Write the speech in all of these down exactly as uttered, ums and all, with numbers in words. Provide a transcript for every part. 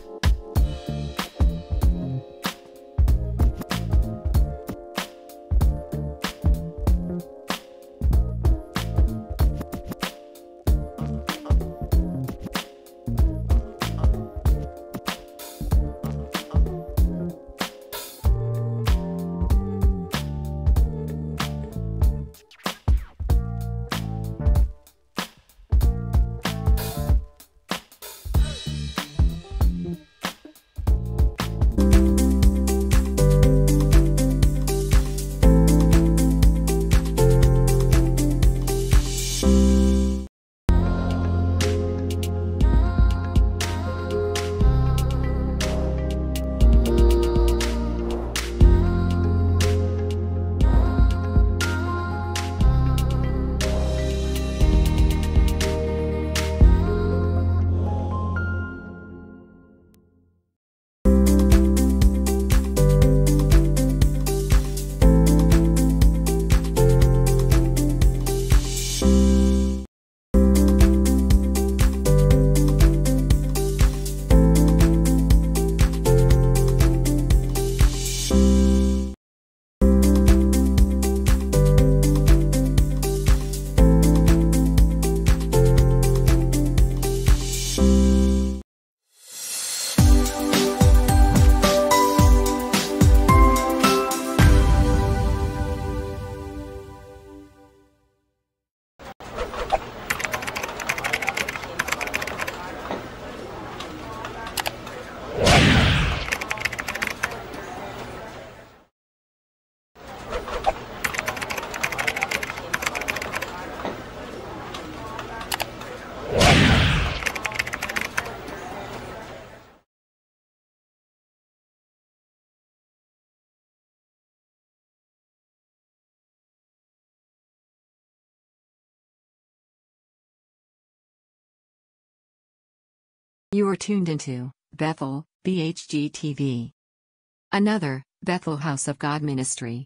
You are tuned into Bethel, B H G T V. Another, Bethel House of God Ministry.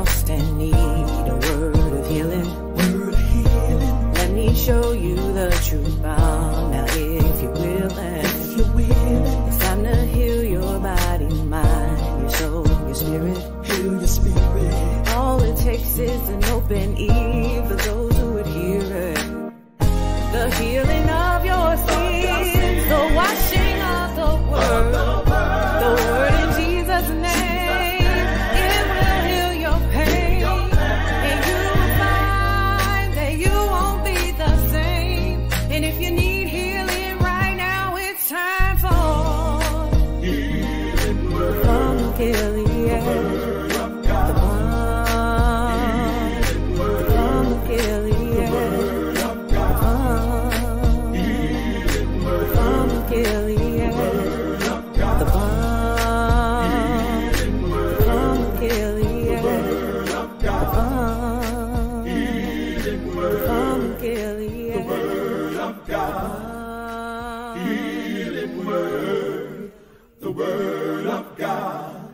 lost and need a word of healing, word of healing. Let me show you the true balm. Now if you're willing, if you're willing, it's time to heal your body, mind, your soul, your spirit. Heal your spirit. All it takes is an open ear for those who would hear it. The healing of your sins, the washing of the word, the word in Jesus' name, it will heal your pain, and you will find that you won't be the same. And if you need healing right now, it's time for healing word from Gilead. Word of God.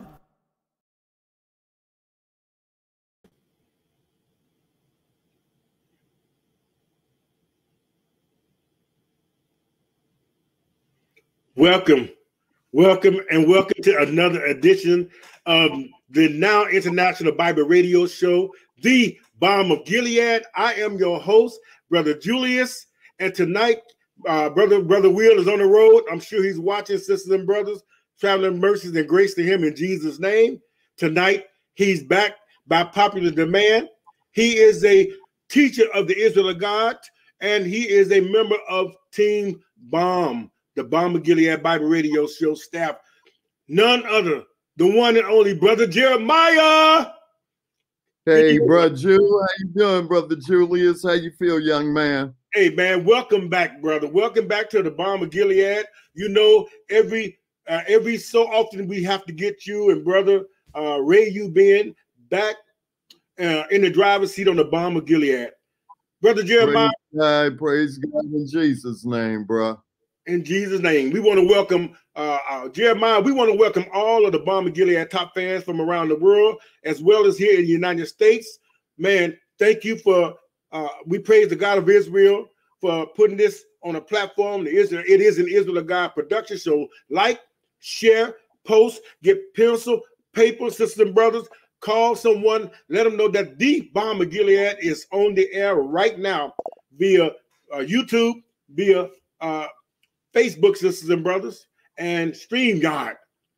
Welcome, welcome, and welcome to another edition of the now International Bible Radio Show, the Balm of Gilead. I am your host, Brother Julius, and tonight, uh, brother Brother Will is on the road. I'm sure he's watching, sisters and brothers. Traveling mercies and grace to him in Jesus' name. Tonight, he's back by popular demand. He is a teacher of the Israel of God, and he is a member of Team Balm, the Balm of Gilead Bible Radio Show staff. None other, the one and only Brother Jeremiah. Hey, Brother Ju, how you doing, Brother Julius? How you feel, young man? Hey, man, welcome back, brother. Welcome back to the Balm of Gilead. You know, every Uh, every so often we have to get you and brother uh, Ray you being back uh, in the driver's seat on the Balm of Gilead. Brother Jeremiah. Praise God, praise God in Jesus' name, bro. In Jesus' name. We want to welcome uh, uh, Jeremiah. We want to welcome all of the Balm of Gilead top fans from around the world, as well as here in the United States. Man, thank you for, uh, we praise the God of Israel for putting this on a platform. The Israel, it is an Israel of God production show. Like, share, post, get pencil, paper, sisters and brothers. Call someone, let them know that the Balm of Gilead is on the air right now via uh, YouTube, via uh, Facebook, sisters and brothers, and StreamYard.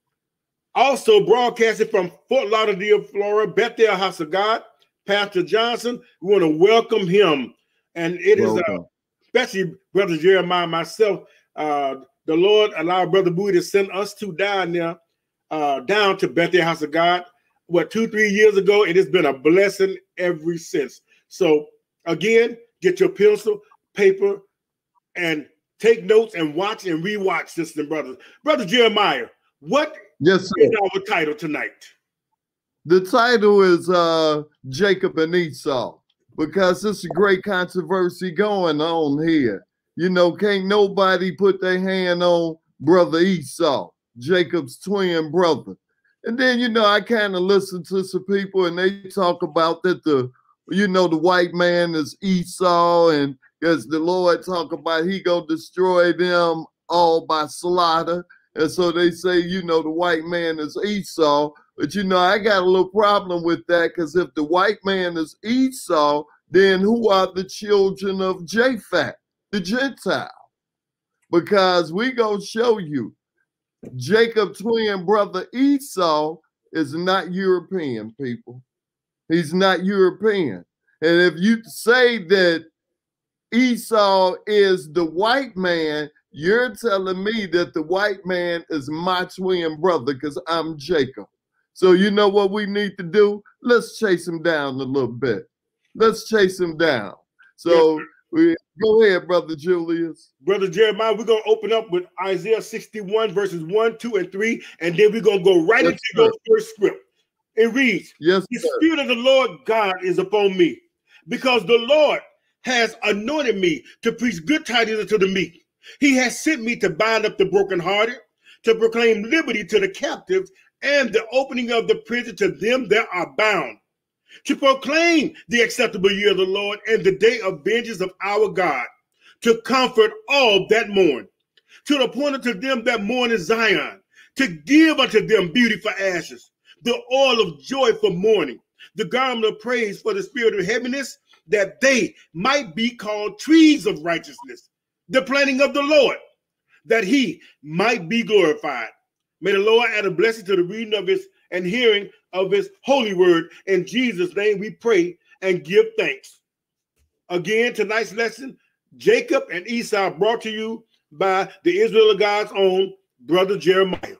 Also broadcasted from Fort Lauderdale, Florida, Bethel House of God, Pastor Johnson. We want to welcome him. And it welcome. is, uh, especially Brother Jeremiah, myself, uh, the Lord allowed Brother Bowie to send us two down there, uh, down to Bethel House of God, what, two, three years ago. It has been a blessing ever since. So, again, get your pencil, paper, and take notes and watch and rewatch, sisters and brothers. Brother Jeremiah, what yes, sir. is our title tonight? The title is uh, Jacob and Esau, because it's a great controversy going on here. You know, can't nobody put their hand on Brother Esau, Jacob's twin brother. And then, you know, I kind of listen to some people and they talk about that the, you know, the white man is Esau, and as the Lord talk about he gonna destroy them all by slaughter. And so they say, you know, the white man is Esau. But, you know, I got a little problem with that, because if the white man is Esau, then who are the children of Japhet, the Gentile? Because we gonna show you Jacob twin brother Esau is not European, people. He's not European. And if you say that Esau is the white man, you're telling me that the white man is my twin brother, because I'm Jacob. So you know what we need to do? Let's chase him down a little bit. Let's chase him down. So yes, we, go ahead, Brother Julius. Brother Jeremiah, we're going to open up with Isaiah sixty-one, verses one, two, and three, and then we're going to go right yes, into sir. your first script. It reads, yes, the sir. Spirit of the Lord God is upon me, because the Lord has anointed me to preach good tidings unto the meek. He has sent me to bind up the brokenhearted, to proclaim liberty to the captives, and the opening of the prison to them that are bound, to proclaim the acceptable year of the Lord and the day of vengeance of our God, to comfort all that mourn, to appoint unto them that mourn in Zion, to give unto them beauty for ashes, the oil of joy for mourning, the garment of praise for the spirit of heaviness, that they might be called trees of righteousness, the planting of the Lord, that he might be glorified. May the Lord add a blessing to the reading of his and hearing of his holy word. In Jesus' name we pray and give thanks. Again, tonight's lesson, Jacob and Esau, brought to you by the Israel of God's own brother Jeremiah.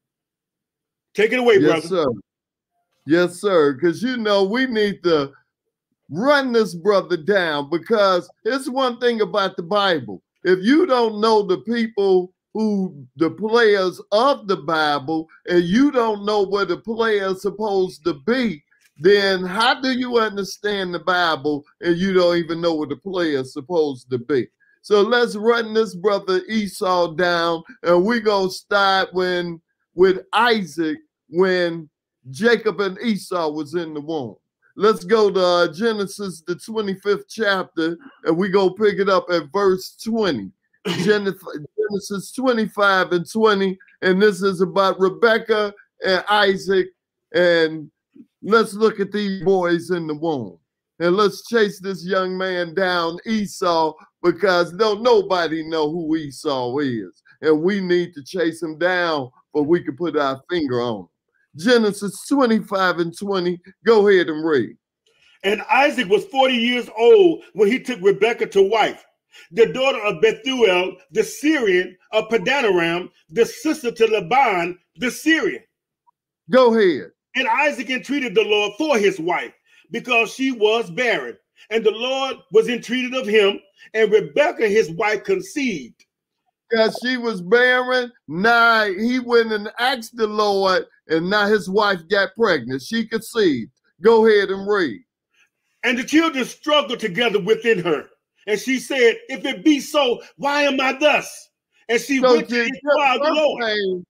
Take it away, yes, brother. Sir. Yes, sir. Because, you know, we need to run this brother down, because it's one thing about the Bible. If you don't know the people who the players of the Bible, and you don't know where the player is supposed to be, then how do you understand the Bible and you don't even know where the player is supposed to be? So let's run this brother Esau down, and we're going to start when, with Isaac, when Jacob and Esau was in the womb. Let's go to uh, Genesis, the twenty-fifth chapter, and we go pick it up at verse twenty. Genesis twenty-five and twenty, and this is about Rebekah and Isaac. And let's look at these boys in the womb, and let's chase this young man down, Esau, because don't nobody know who Esau is, and we need to chase him down, but we can put our finger on him. Genesis twenty-five and twenty. Go ahead and read. And Isaac was forty years old when he took Rebekah to wife, the daughter of Bethuel, the Syrian, of Padanaram, the sister to Laban, the Syrian. Go ahead. And Isaac entreated the Lord for his wife, because she was barren. And the Lord was entreated of him, and Rebekah his wife conceived. Because she was barren, now he went and asked the Lord, and now his wife got pregnant. She conceived. Go ahead and read. And the children struggled together within her. And she said, if it be so, why am I thus? And she So went to inquire of the Lord. Pain,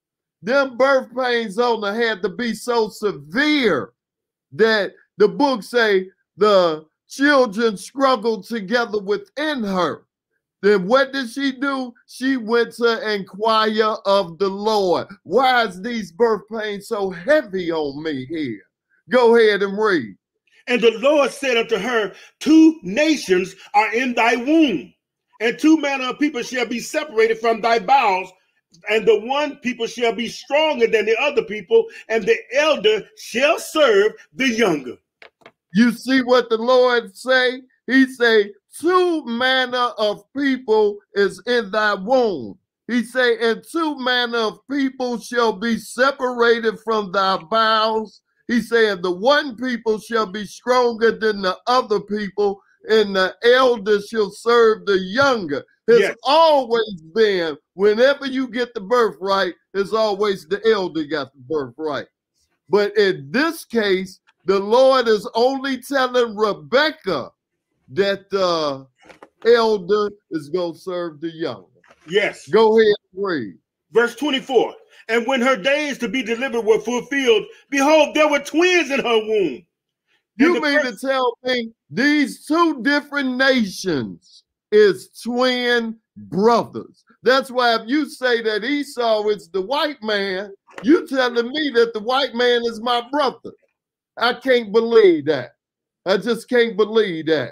them birth pains on her had to be so severe that the book say the children struggled together within her. Then what did she do? She went to inquire of the Lord. Why is these birth pains so heavy on me here? Go ahead and read. And the Lord said unto her, two nations are in thy womb, and two manner of people shall be separated from thy bowels, and the one people shall be stronger than the other people, and the elder shall serve the younger. You see what the Lord say? He say, two manner of people is in thy womb. He say, and two manner of people shall be separated from thy bowels. He said, the one people shall be stronger than the other people, and the elder shall serve the younger. It's yes. always been, whenever you get the birthright, it's always the elder got the birthright. But in this case, the Lord is only telling Rebekah that the elder is going to serve the younger. Yes. Go ahead and read. Verse twenty-four. And when her days to be delivered were fulfilled, behold, there were twins in her womb. You mean first... to tell me these two different nations is twin brothers? That's why if you say that Esau is the white man, you telling me that the white man is my brother. I can't believe that. I just can't believe that.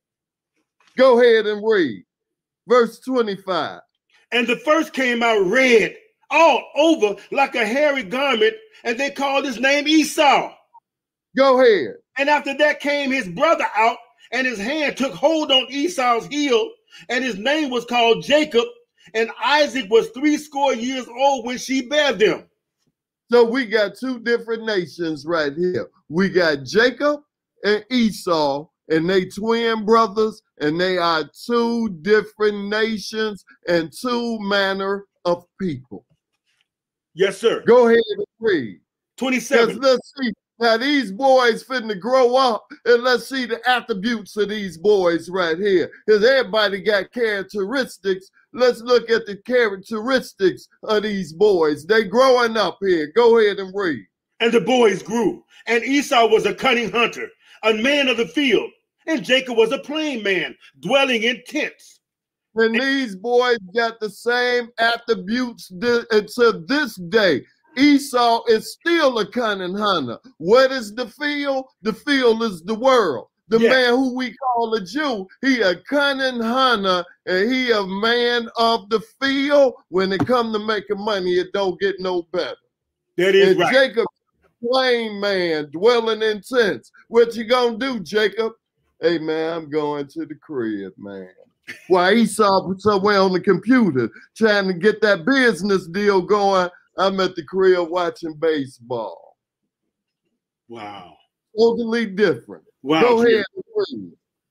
Go ahead and read. Verse twenty-five. And the first came out red all over like a hairy garment, and they called his name Esau. Go ahead. And after that came his brother out, and his hand took hold on Esau's heel, and his name was called Jacob, and Isaac was three score years old when she bare them. So we got two different nations right here. We got Jacob and Esau, and they twin brothers, and they are two different nations and two manner of people. Yes, sir. Go ahead and read. twenty-seven. Let's see. Now these boys finna grow up, and let's see the attributes of these boys right here. Because everybody got characteristics. Let's look at the characteristics of these boys. They growing up here. Go ahead and read. And the boys grew And Esau was a cunning hunter, a man of the field. And Jacob was a plain man, dwelling in tents. And these boys got the same attributes to this day. Esau is still a cunning hunter. What is the field? The field is the world. The yeah. man who we call a Jew, he a cunning hunter, and he a man of the field. When it come to making money, it don't get no better. That is and right. Jacob, plain man, dwelling in tents. What you gonna do, Jacob? Hey, man, I'm going to the crib, man. While Esau somewhere on the computer trying to get that business deal going, I'm at the crib watching baseball. Wow. Totally different. Wow. Go ahead and read.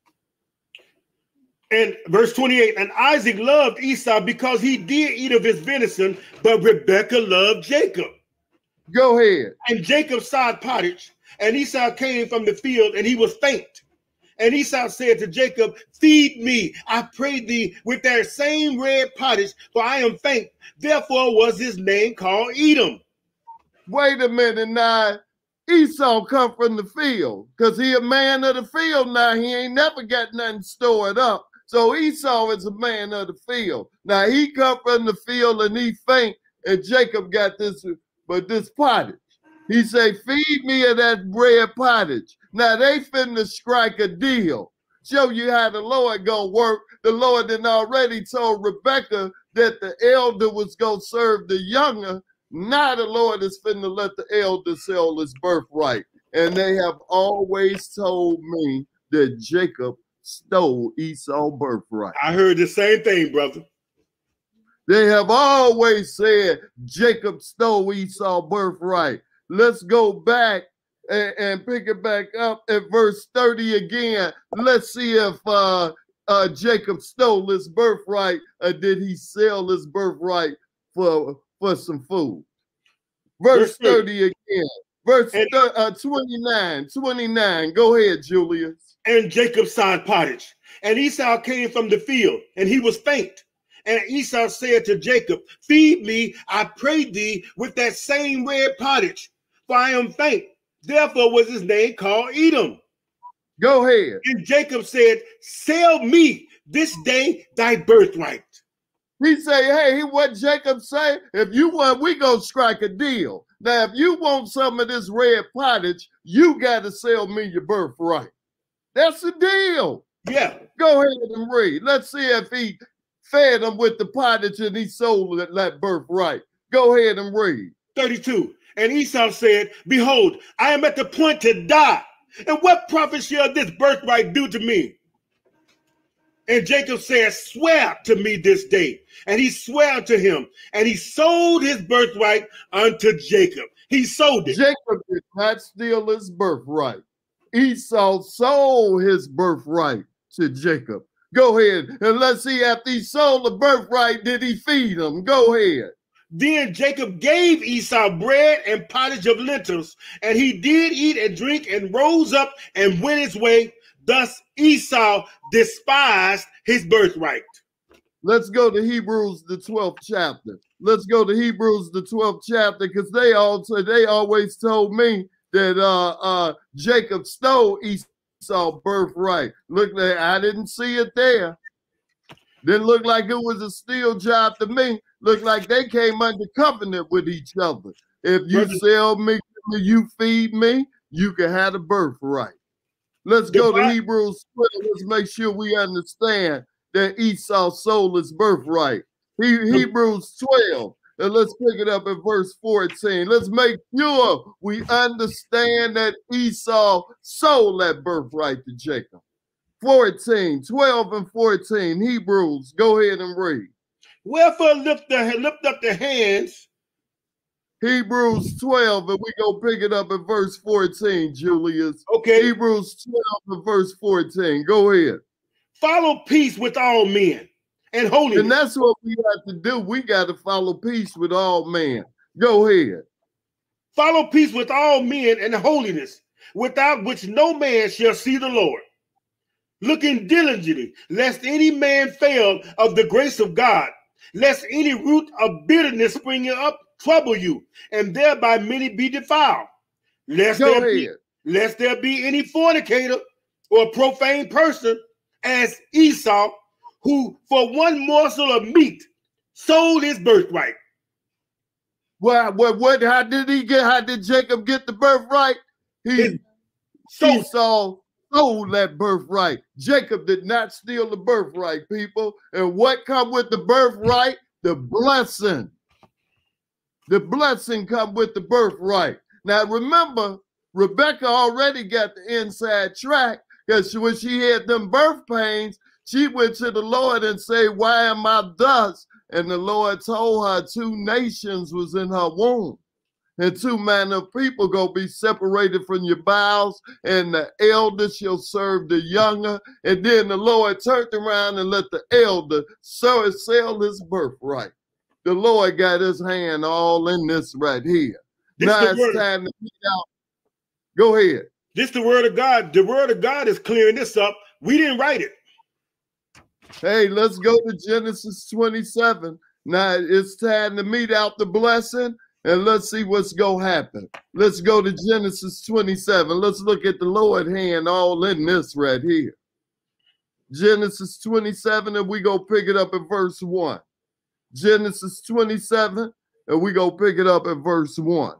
And verse twenty-eight, and Isaac loved Esau because he did eat of his venison, but Rebekah loved Jacob. Go ahead. And Jacob sowed pottage, and Esau came from the field, and he was faint. And Esau said to Jacob, feed me, I pray thee, with that same red pottage, for I am faint. Therefore was his name called Edom. Wait a minute now. Esau come from the field, because he a man of the field now. He ain't never got nothing stored up. So Esau is a man of the field. Now he come from the field and he faint, and Jacob got this, but this pottage. He say, feed me of that red pottage. Now they finna strike a deal. Show you how the Lord gonna work. The Lord had already told Rebekah that the elder was gonna serve the younger. Now the Lord is finna let the elder sell his birthright. And they have always told me that Jacob stole Esau's birthright. I heard the same thing, brother. They have always said Jacob stole Esau's birthright. Let's go back and, and pick it back up at verse thirty again. Let's see if uh, uh, Jacob stole his birthright, or did he sell his birthright for, for some food? Verse, verse thirty again. Verse and, uh, twenty-nine. twenty-nine. Go ahead, Julius. And Jacob sowed pottage, and Esau came from the field, and he was faint. And Esau said to Jacob, feed me, I pray thee, with that same red pottage, for I am faint. Therefore was his name called Edom. Go ahead. And Jacob said, sell me this day thy birthright. He say, hey, what Jacob say? If you want, we gonna strike a deal. Now, if you want some of this red pottage, you got to sell me your birthright. That's the deal. Yeah. Go ahead and read. Let's see if he fed him with the pottage and he sold that, that birthright. Go ahead and read. thirty-two. And Esau said, behold, I am at the point to die. And what profit shall this birthright do to me? And Jacob said, swear to me this day. And he swore to him, and he sold his birthright unto Jacob. He sold it. Jacob did not steal his birthright. Esau sold his birthright to Jacob. Go ahead, and let's see, after he sold the birthright, did he feed him? Go ahead. Then Jacob gave Esau bread and pottage of lentils, and he did eat and drink and rose up and went his way. Thus Esau despised his birthright. Let's go to Hebrews, the twelfth chapter. Let's go to Hebrews, the twelfth chapter, because they also they always told me that uh, uh, Jacob stole Esau's birthright. Look, I didn't see it there. Didn't look like it was a steal job to me. Looked like they came under covenant with each other. If you sell me, you feed me, you can have the birthright. Let's go to Hebrews twelve. Let's make sure we understand that Esau sold his birthright. He, Hebrews twelve. And let's pick it up at verse fourteen. Let's make sure we understand that Esau sold that birthright to Jacob. fourteen, twelve and fourteen. Hebrews, go ahead and read. Wherefore lift, the, lift up the hands. Hebrews twelve, and we go pick it up at verse fourteen, Julius. Okay. Hebrews twelve and verse fourteen. Go ahead. Follow peace with all men and holiness. And that's what we have to do. We got to follow peace with all men. Go ahead. Follow peace with all men and holiness, without which no man shall see the Lord. Looking diligently, lest any man fail of the grace of God, lest any root of bitterness spring up trouble you, and thereby many be defiled, lest Go there ahead. be, lest there be any fornicator or profane person as Esau, who for one morsel of meat sold his birthright. Well, what, what, how did he get, how did Jacob get the birthright? He, His soul. Esau sold that birthright. Jacob did not steal the birthright, people. And what come with the birthright? The blessing. The blessing come with the birthright. Now, remember, Rebecca already got the inside track because when she had them birth pains, she went to the Lord and said, why am I thus? And the Lord told her two nations was in her womb. And two manner of people gonna be separated from your bowels, and the elder shall serve the younger. And then the Lord turned around and let the elder sell his birthright. The Lord got his hand all in this right here. This now the it's word. time to get out. Go ahead. This the word of God. The word of God is clearing this up. We didn't write it. Hey, let's go to Genesis twenty-seven. Now it's time to meet out the blessing, and let's see what's going to happen. Let's go to Genesis twenty-seven. Let's look at the Lord hand all in this right here. Genesis twenty-seven, and we go pick it up at verse one. Genesis twenty-seven, and we go pick it up at verse one.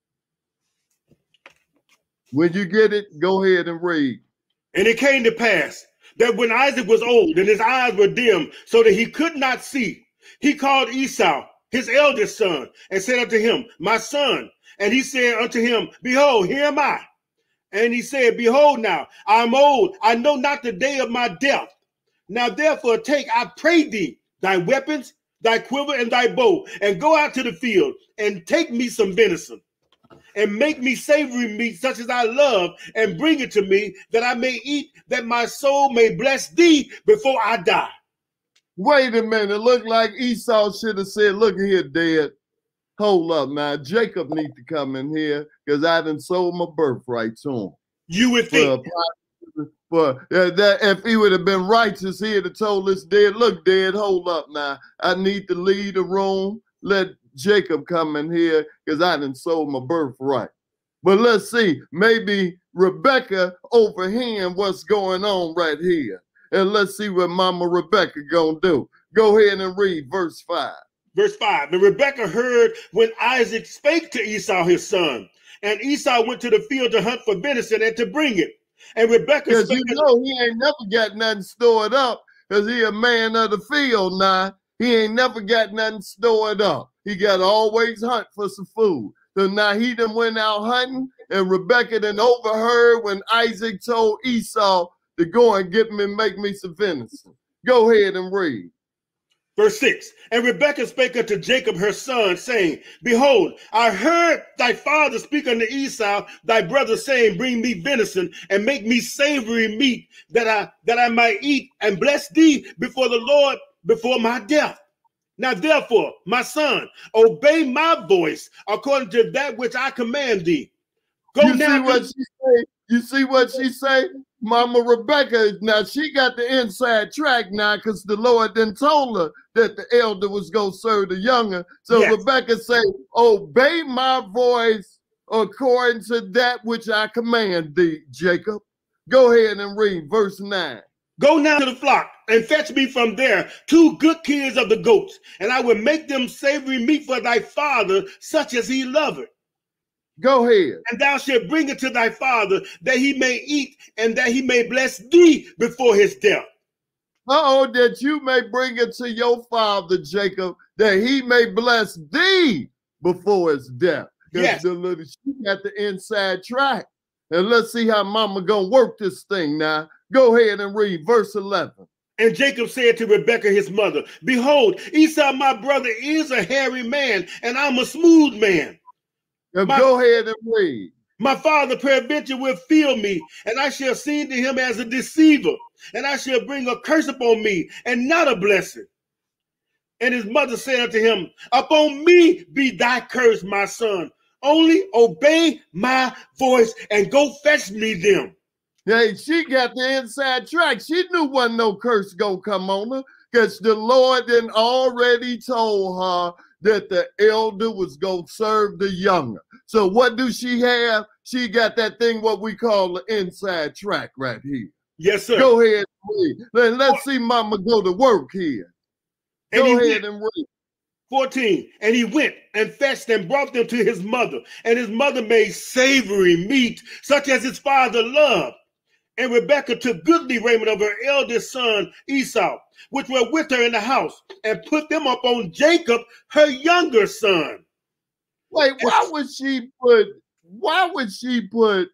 When you get it, go ahead and read. And it came to pass that when Isaac was old and his eyes were dim so that he could not see, he called Esau, his eldest son, and said unto him, my son. And he said unto him, behold, here am I. And he said, behold now, I am old. I know not the day of my death. Now therefore take, I pray thee, thy weapons, thy quiver, and thy bow, and go out to the field, and take me some venison, and make me savory meat such as I love, and bring it to me, that I may eat, that my soul may bless thee before I die. Wait a minute. It looked like Esau should have said, look here, Dad. Hold up now. Jacob need to come in here because I done sold my birthright to him. You would think. For, for, uh, that if he would have been righteous, he'd have told his dad, look, Dad, hold up now. I need to leave the room. Let Jacob come in here because I done sold my birthright. But let's see. Maybe Rebecca overhearing what's going on right here. And let's see what Mama Rebecca gonna do. Go ahead and read verse five. Verse five, and Rebekah heard when Isaac spake to Esau his son. And Esau went to the field to hunt for venison and to bring it. And Rebekah Because spake, you know he ain't never got nothing stored up because he a man of the field now. He ain't never got nothing stored up. He got to always hunt for some food. So now he done went out hunting, and Rebekah done overheard when Isaac told Esau to go and get me, make me some venison. Go ahead and read. Verse six, and Rebekah spake unto Jacob her son, saying, behold, I heard thy father speak unto Esau, thy brother, saying, bring me venison, and make me savory meat, that I that I might eat, and bless thee before the Lord before my death. Now therefore, my son, obey my voice according to that which I command thee. Go you now. See what she say? You see what she say? Mama Rebecca, now she got the inside track now because the Lord then told her that the elder was going to serve the younger. So Yes. Rebecca say, obey my voice according to that which I command thee, Jacob. Go ahead and read verse nine. Go now to the flock and fetch me from there two good kids of the goats, and I will make them savory meat for thy father, such as he loveth. Go ahead. And thou shalt bring it to thy father, that he may eat, and that he may bless thee before his death. Uh-oh, that you may bring it to your father, Jacob, that he may bless thee before his death. Yes. The little, she got the inside track. And let's see how mama gonna work this thing now. Go ahead and read verse eleven. And Jacob said to Rebekah his mother, behold, Esau my brother is a hairy man, and I'm a smooth man. And My, go ahead and read. my father peradventure will feel me, and I shall seem to him as a deceiver, and I shall bring a curse upon me, and not a blessing. And his mother said unto him, upon me be thy curse, my son. Only obey my voice and go fetch me them. Hey, she got the inside track. She knew wasn't no curse gonna come on her because the Lord then already told her that the elder was going to serve the younger. So what do she have? she got that thing what we call the inside track right here. Yes, sir. Go ahead and read. Let, let's see mama go to work here. Go and ahead went, and read. fourteen. And he went and fetched and brought them to his mother. And his mother made savory meat, such as his father loved. And Rebekah took goodly raiment of her eldest son Esau, which were with her in the house, and put them up on Jacob, her younger son. Wait, why would she put, why would she put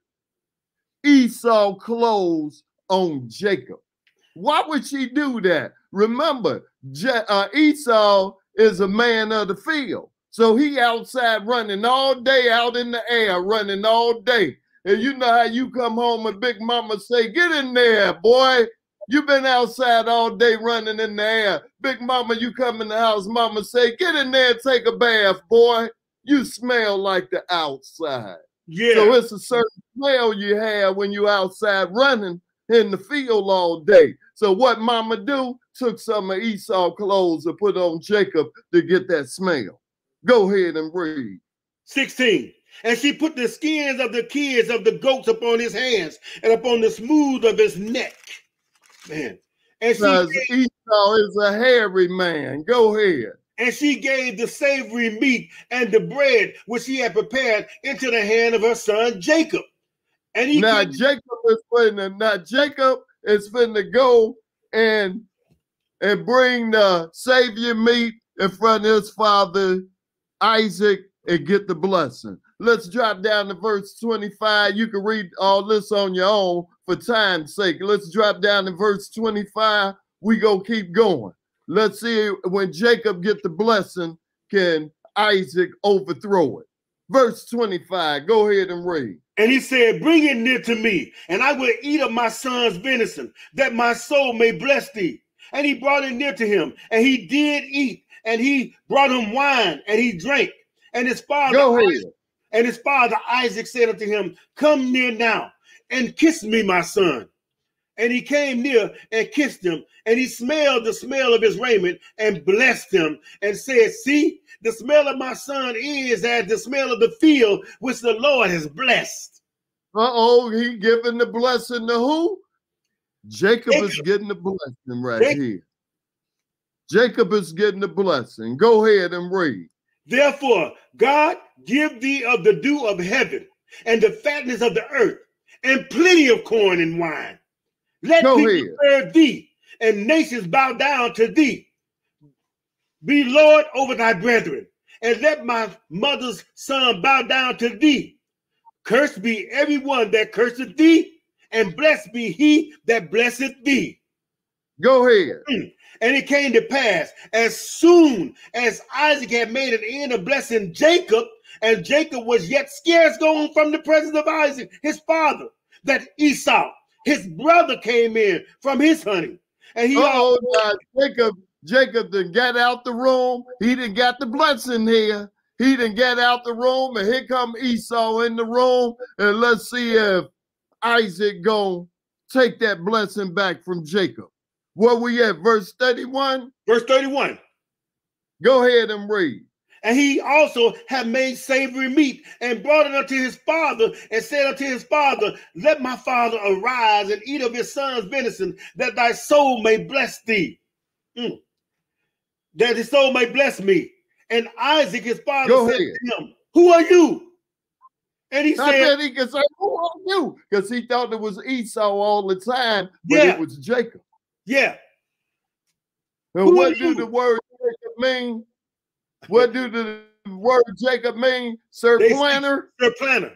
Esau clothes on Jacob? Why would she do that? Remember, Je- uh, Esau is a man of the field. So he outside running all day, out in the air, running all day. And you know how you come home and Big Mama say, get in there, boy. You been outside all day running in the air. Big Mama, you come in the house, Mama say, get in there and take a bath, boy. You smell like the outside. Yeah. So it's a certain smell you have when you outside running in the field all day. So what Mama do? Took some of Esau clothes and put on Jacob to get that smell. Go ahead and read. sixteen. And she put the skins of the kids of the goats upon his hands and upon the smooth of his neck. Man. And she Because gave, Esau is a hairy man. Go ahead. and she gave the savory meat and the bread which she had prepared into the hand of her son Jacob. And he now gave, Jacob is finna, now Jacob is finna go and and bring the savior meat in front of his father Isaac and get the blessing. Let's drop down to verse twenty-five. You can read all this on your own for time's sake. Let's drop down to verse twenty-five. We go keep going. Let's see when Jacob get the blessing, can Isaac overthrow it? Verse twenty-five, go ahead and read. And he said, bring it near to me, and I will eat of my son's venison, that my soul may bless thee. And he brought it near to him, and he did eat, and he brought him wine, and he drank. And his father, Go ahead. Isaac, and his father Isaac said unto him, come near now, and kiss me, my son. And he came near and kissed him, and he smelled the smell of his raiment and blessed him and said, see, the smell of my son is as the smell of the field which the Lord has blessed. Uh-oh, he giving the blessing to who? Jacob, Jacob. is getting the blessing right Jacob. here. Jacob is getting the blessing. Go ahead and read. Therefore, God give thee of the dew of heaven and the fatness of the earth and plenty of corn and wine. Let Go people ahead. serve thee and nations bow down to thee. Be Lord over thy brethren, and let my mother's son bow down to thee. Cursed be everyone that curseth thee, and blessed be he that blesseth thee. Go ahead. And it came to pass, as soon as Isaac had made an end of blessing Jacob, and Jacob was yet scarce gone from the presence of Isaac, his father, that Esau, his brother, came in from his hunting. And he Uh-oh, also, now Jacob, Jacob done got out the room. He done got the blessing here. He done got out the room, and here come Esau in the room. And let's see if Isaac gonna take that blessing back from Jacob. Where we at, verse thirty-one? verse thirty-one. Go ahead and read. And he also had made savory meat and brought it unto his father and said unto his father, let my father arise and eat of his son's venison, that thy soul may bless thee. Mm. That his soul may bless me. And Isaac, his father, Go said ahead. to him, who are you? And he I said, bet he could say, who are you? Because he thought it was Esau all the time, but Yeah. it was Jacob. yeah. And Who what are do you? the word Jacob mean? What do the word Jacob mean? Sir They say, Planner? Sir Planner.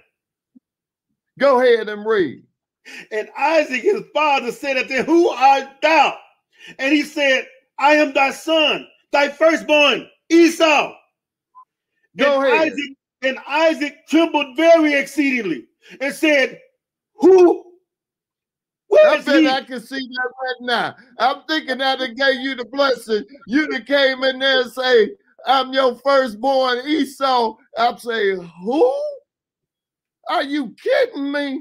Go ahead and read. And Isaac, his father, said unto him, who art thou? And he said, I am thy son, thy firstborn, Esau. Go and ahead. Isaac, and Isaac trembled very exceedingly and said, who? Where I is bet he? I can see that right now. I'm thinking that they gave you the blessing. You done came in there and say, I'm your firstborn Esau. I'm saying, who? Are you kidding me?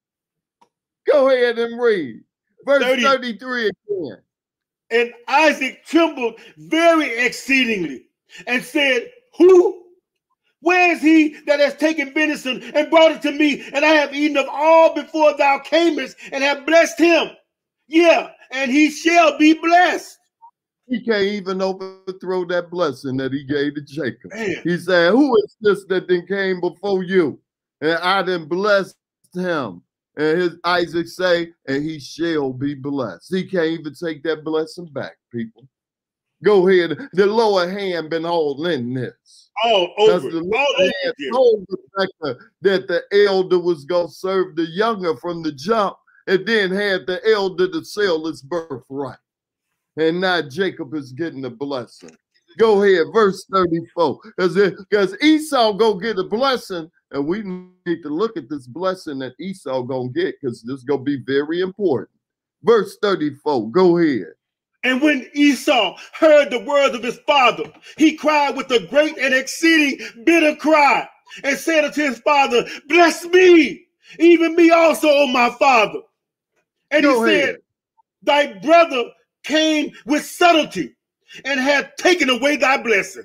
Go ahead and read. Verse thirty. thirty-three again. And Isaac trembled very exceedingly and said, who? Where is he that has taken venison and brought it to me, and I have eaten of all before thou camest, and have blessed him? Yeah, and he shall be blessed. He can't even overthrow that blessing that he gave to Jacob. Man. He said, who is this that then came before you? And I then blessed him. And his Isaac say, and he shall be blessed. He can't even take that blessing back, people. Go ahead. The lower hand been holding this. All over. The All over hand told Rebecca that the elder was going to serve the younger from the jump, and then had the elder to sell his birthright. And now Jacob is getting the blessing. Go ahead, verse thirty-four. Because Esau go get a blessing, and we need to look at this blessing that Esau gonna get, because this is gonna be very important. Verse thirty-four, go ahead. And when Esau heard the words of his father, he cried with a great and exceeding bitter cry, and said unto his father, bless me, even me also, O my father. And Go he ahead. said, thy brother came with subtlety and had taken away thy blessing.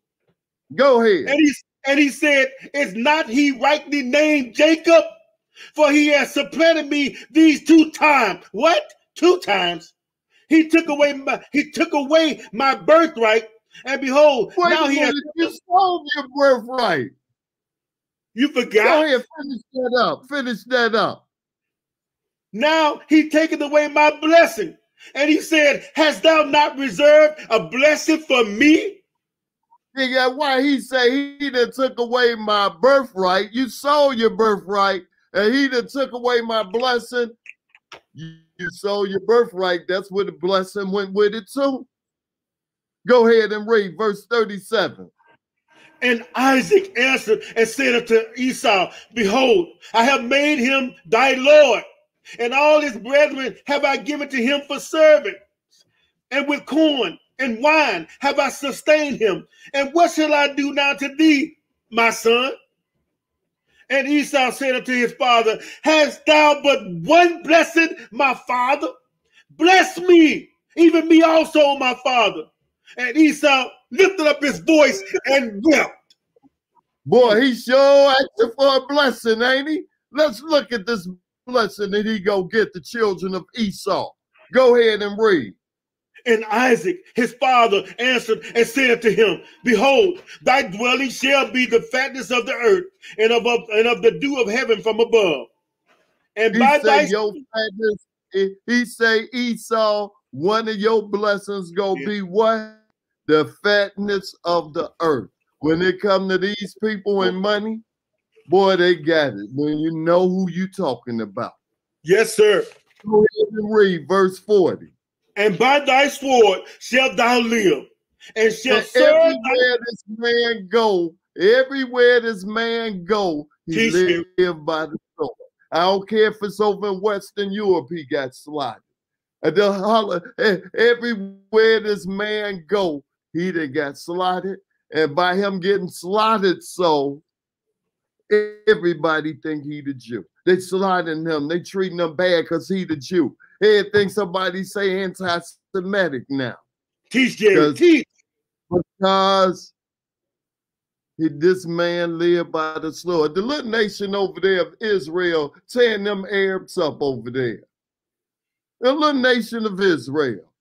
Go ahead. And he, and he said, is not he rightly named Jacob? For he has supplanted me these two times. What? Two times. He took away my, he took away my birthright, and behold, Wait now a he has. minute, you sold your birthright. You forgot? Go ahead, finish that up. Finish that up. Now he taketh away my blessing. And he said, hast thou not reserved a blessing for me? Yeah, why he say he done took away my birthright. You sold your birthright, and he done took away my blessing. You, you sold your birthright. That's where the blessing went with it too. Go ahead and read verse thirty-seven. And Isaac answered and said unto Esau, behold, I have made him thy Lord, and all his brethren have I given to him for servants. And with corn and wine have I sustained him. And what shall I do now to thee, my son? And Esau said unto his father, hast thou but one blessing, my father? Bless me, even me also, my father. And Esau lifted up his voice and wept. Boy, he sure asking for a blessing, ain't he? Let's look at this blessing that he go get the children of Esau. Go ahead and read. And Isaac, his father, answered and said unto him, behold, thy dwelling shall be the fatness of the earth, and of, and of the dew of heaven from above. And He by say thy your fatness, he- he say, Esau, one of your blessings gonna Yeah. be what? The fatness of the earth. When it come to these people and money, boy, they got it. When you know who you talking about. Yes, sir. Go ahead and read verse forty. And by thy sword shalt thou live, and shalt And serve thy everywhere this man go, everywhere this man go, he Teach live him. by the sword. I don't care if it's over in Western Europe, he got slaughtered. And the holler, eh, everywhere this man go, he done got slaughtered. And by him getting slaughtered, so everybody think he the Jew. They slaughtering him. They treating him bad because he the Jew. Hey, think somebody say anti-Semitic now. teach, Jerry, Because- teach. Because he, this man lived by the sword. The little nation over there of Israel tearing them Arabs up over there. The little nation of Israel.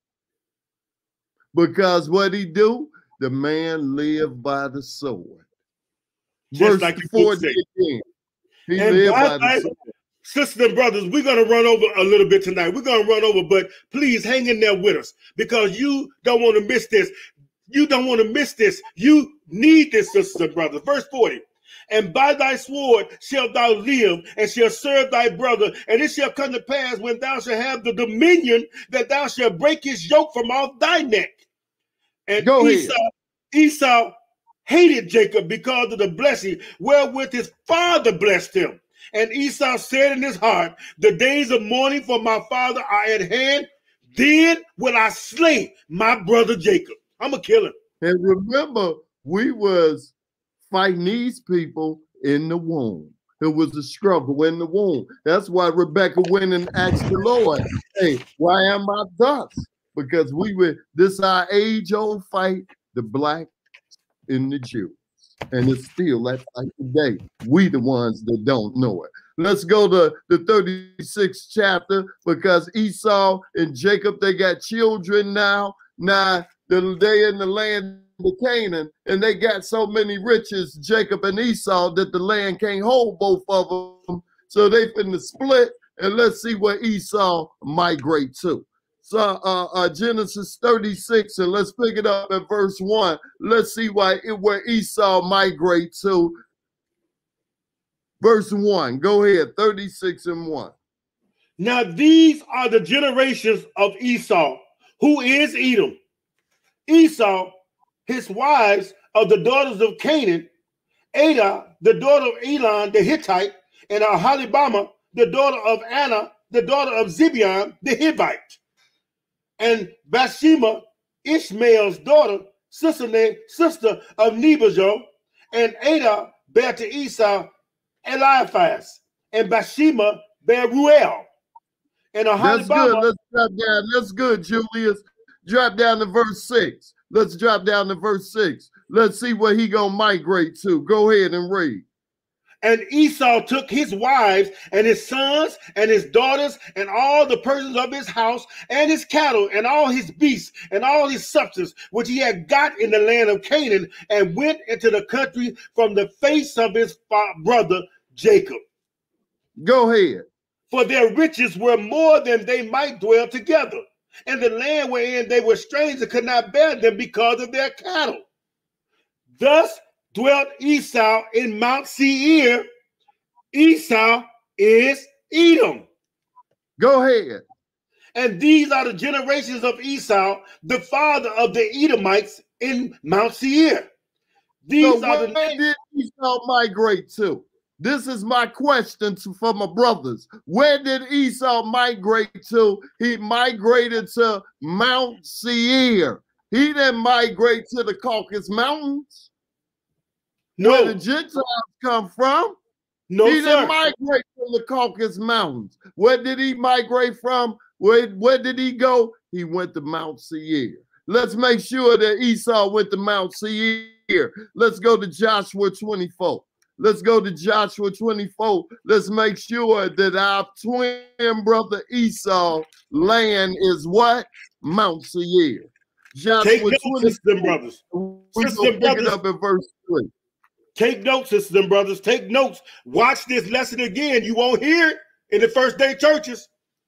Because what he do? The man lived by the sword. Just Verse like you forty say. again. He And lived by by thy- the sword. Sisters and brothers, we're going to run over a little bit tonight. We're going to run over, but please hang in there with us, because you don't want to miss this. You don't want to miss this. You need this, sisters and brothers. Verse forty. And by thy sword shalt thou live, and shalt serve thy brother. And it shall come to pass, when thou shalt have the dominion, that thou shalt break his yoke from off thy neck. And Go ahead. Esau, Esau hated Jacob because of the blessing wherewith his father blessed him. And Esau said in his heart, the days of mourning for my father are at hand. Then will I slay my brother Jacob. I'm going to kill him. And remember, we was fighting these people in the womb. It was a struggle in the womb. That's why Rebecca went and asked the Lord, hey, why am I thus? Because we were, this our age-old fight, the black and the Jew. And it's still that fight today. We the ones that don't know it. Let's go to the thirty-sixth chapter, because Esau and Jacob, they got children now. Now, they in the land of Canaan, and they got so many riches, Jacob and Esau, that the land can't hold both of them. So they finna split, and let's see where Esau migrate to. So uh, uh, Genesis thirty-six, and let's pick it up at verse one. Let's see why it, where Esau migrate to. Verse one, go ahead, thirty-six and one. Now these are the generations of Esau, who is Edom. Esau, his wives of the daughters of Canaan, Adah, the daughter of Elon the Hittite, and Aholibama, the daughter of Anna, the daughter of Zibeon the Hivite, and Bathsheba, Ishmael's daughter, sister, sister of Nebajoth, and Adah bare to Esau Eliphaz, and Bathsheba bare Ruel. And Aholibama. That's good. Let's drop down. That's good, Julius. Drop down to verse six. Let's drop down to verse six. Let's see where he gonna migrate to. Go ahead and read. And Esau took his wives and his sons and his daughters and all the persons of his house and his cattle and all his beasts and all his substance which he had got in the land of Canaan, and went into the country from the face of his brother Jacob. Go ahead. For their riches were more than they might dwell together, and the land wherein they were strangers could not bear them because of their cattle. Thus dwelt Esau in Mount Seir. Esau is Edom. Go ahead. And these are the generations of Esau, the father of the Edomites in Mount Seir. These so are where the did Esau migrate to? This is my question to, for my brothers. Where did Esau migrate to? He migrated to Mount Seir. He didn't migrate to the Caucasus Mountains. No. Where the Gentiles come from. No, he sir. didn't migrate from the Caucasus Mountains. Where did he migrate from? Where, where did he go? He went to Mount Seir. Let's make sure that Esau went to Mount Seir. Let's go to Joshua twenty-four. Let's go to Joshua twenty-four. Let's make sure that our twin brother Esau land is what? Mount Seir. Joshua Take notes, sisters and brothers. We Sisters gonna and pick brothers. it up in verse three. Take notes, sisters and brothers. Take notes. Watch this lesson again. You won't hear it in the first day churches.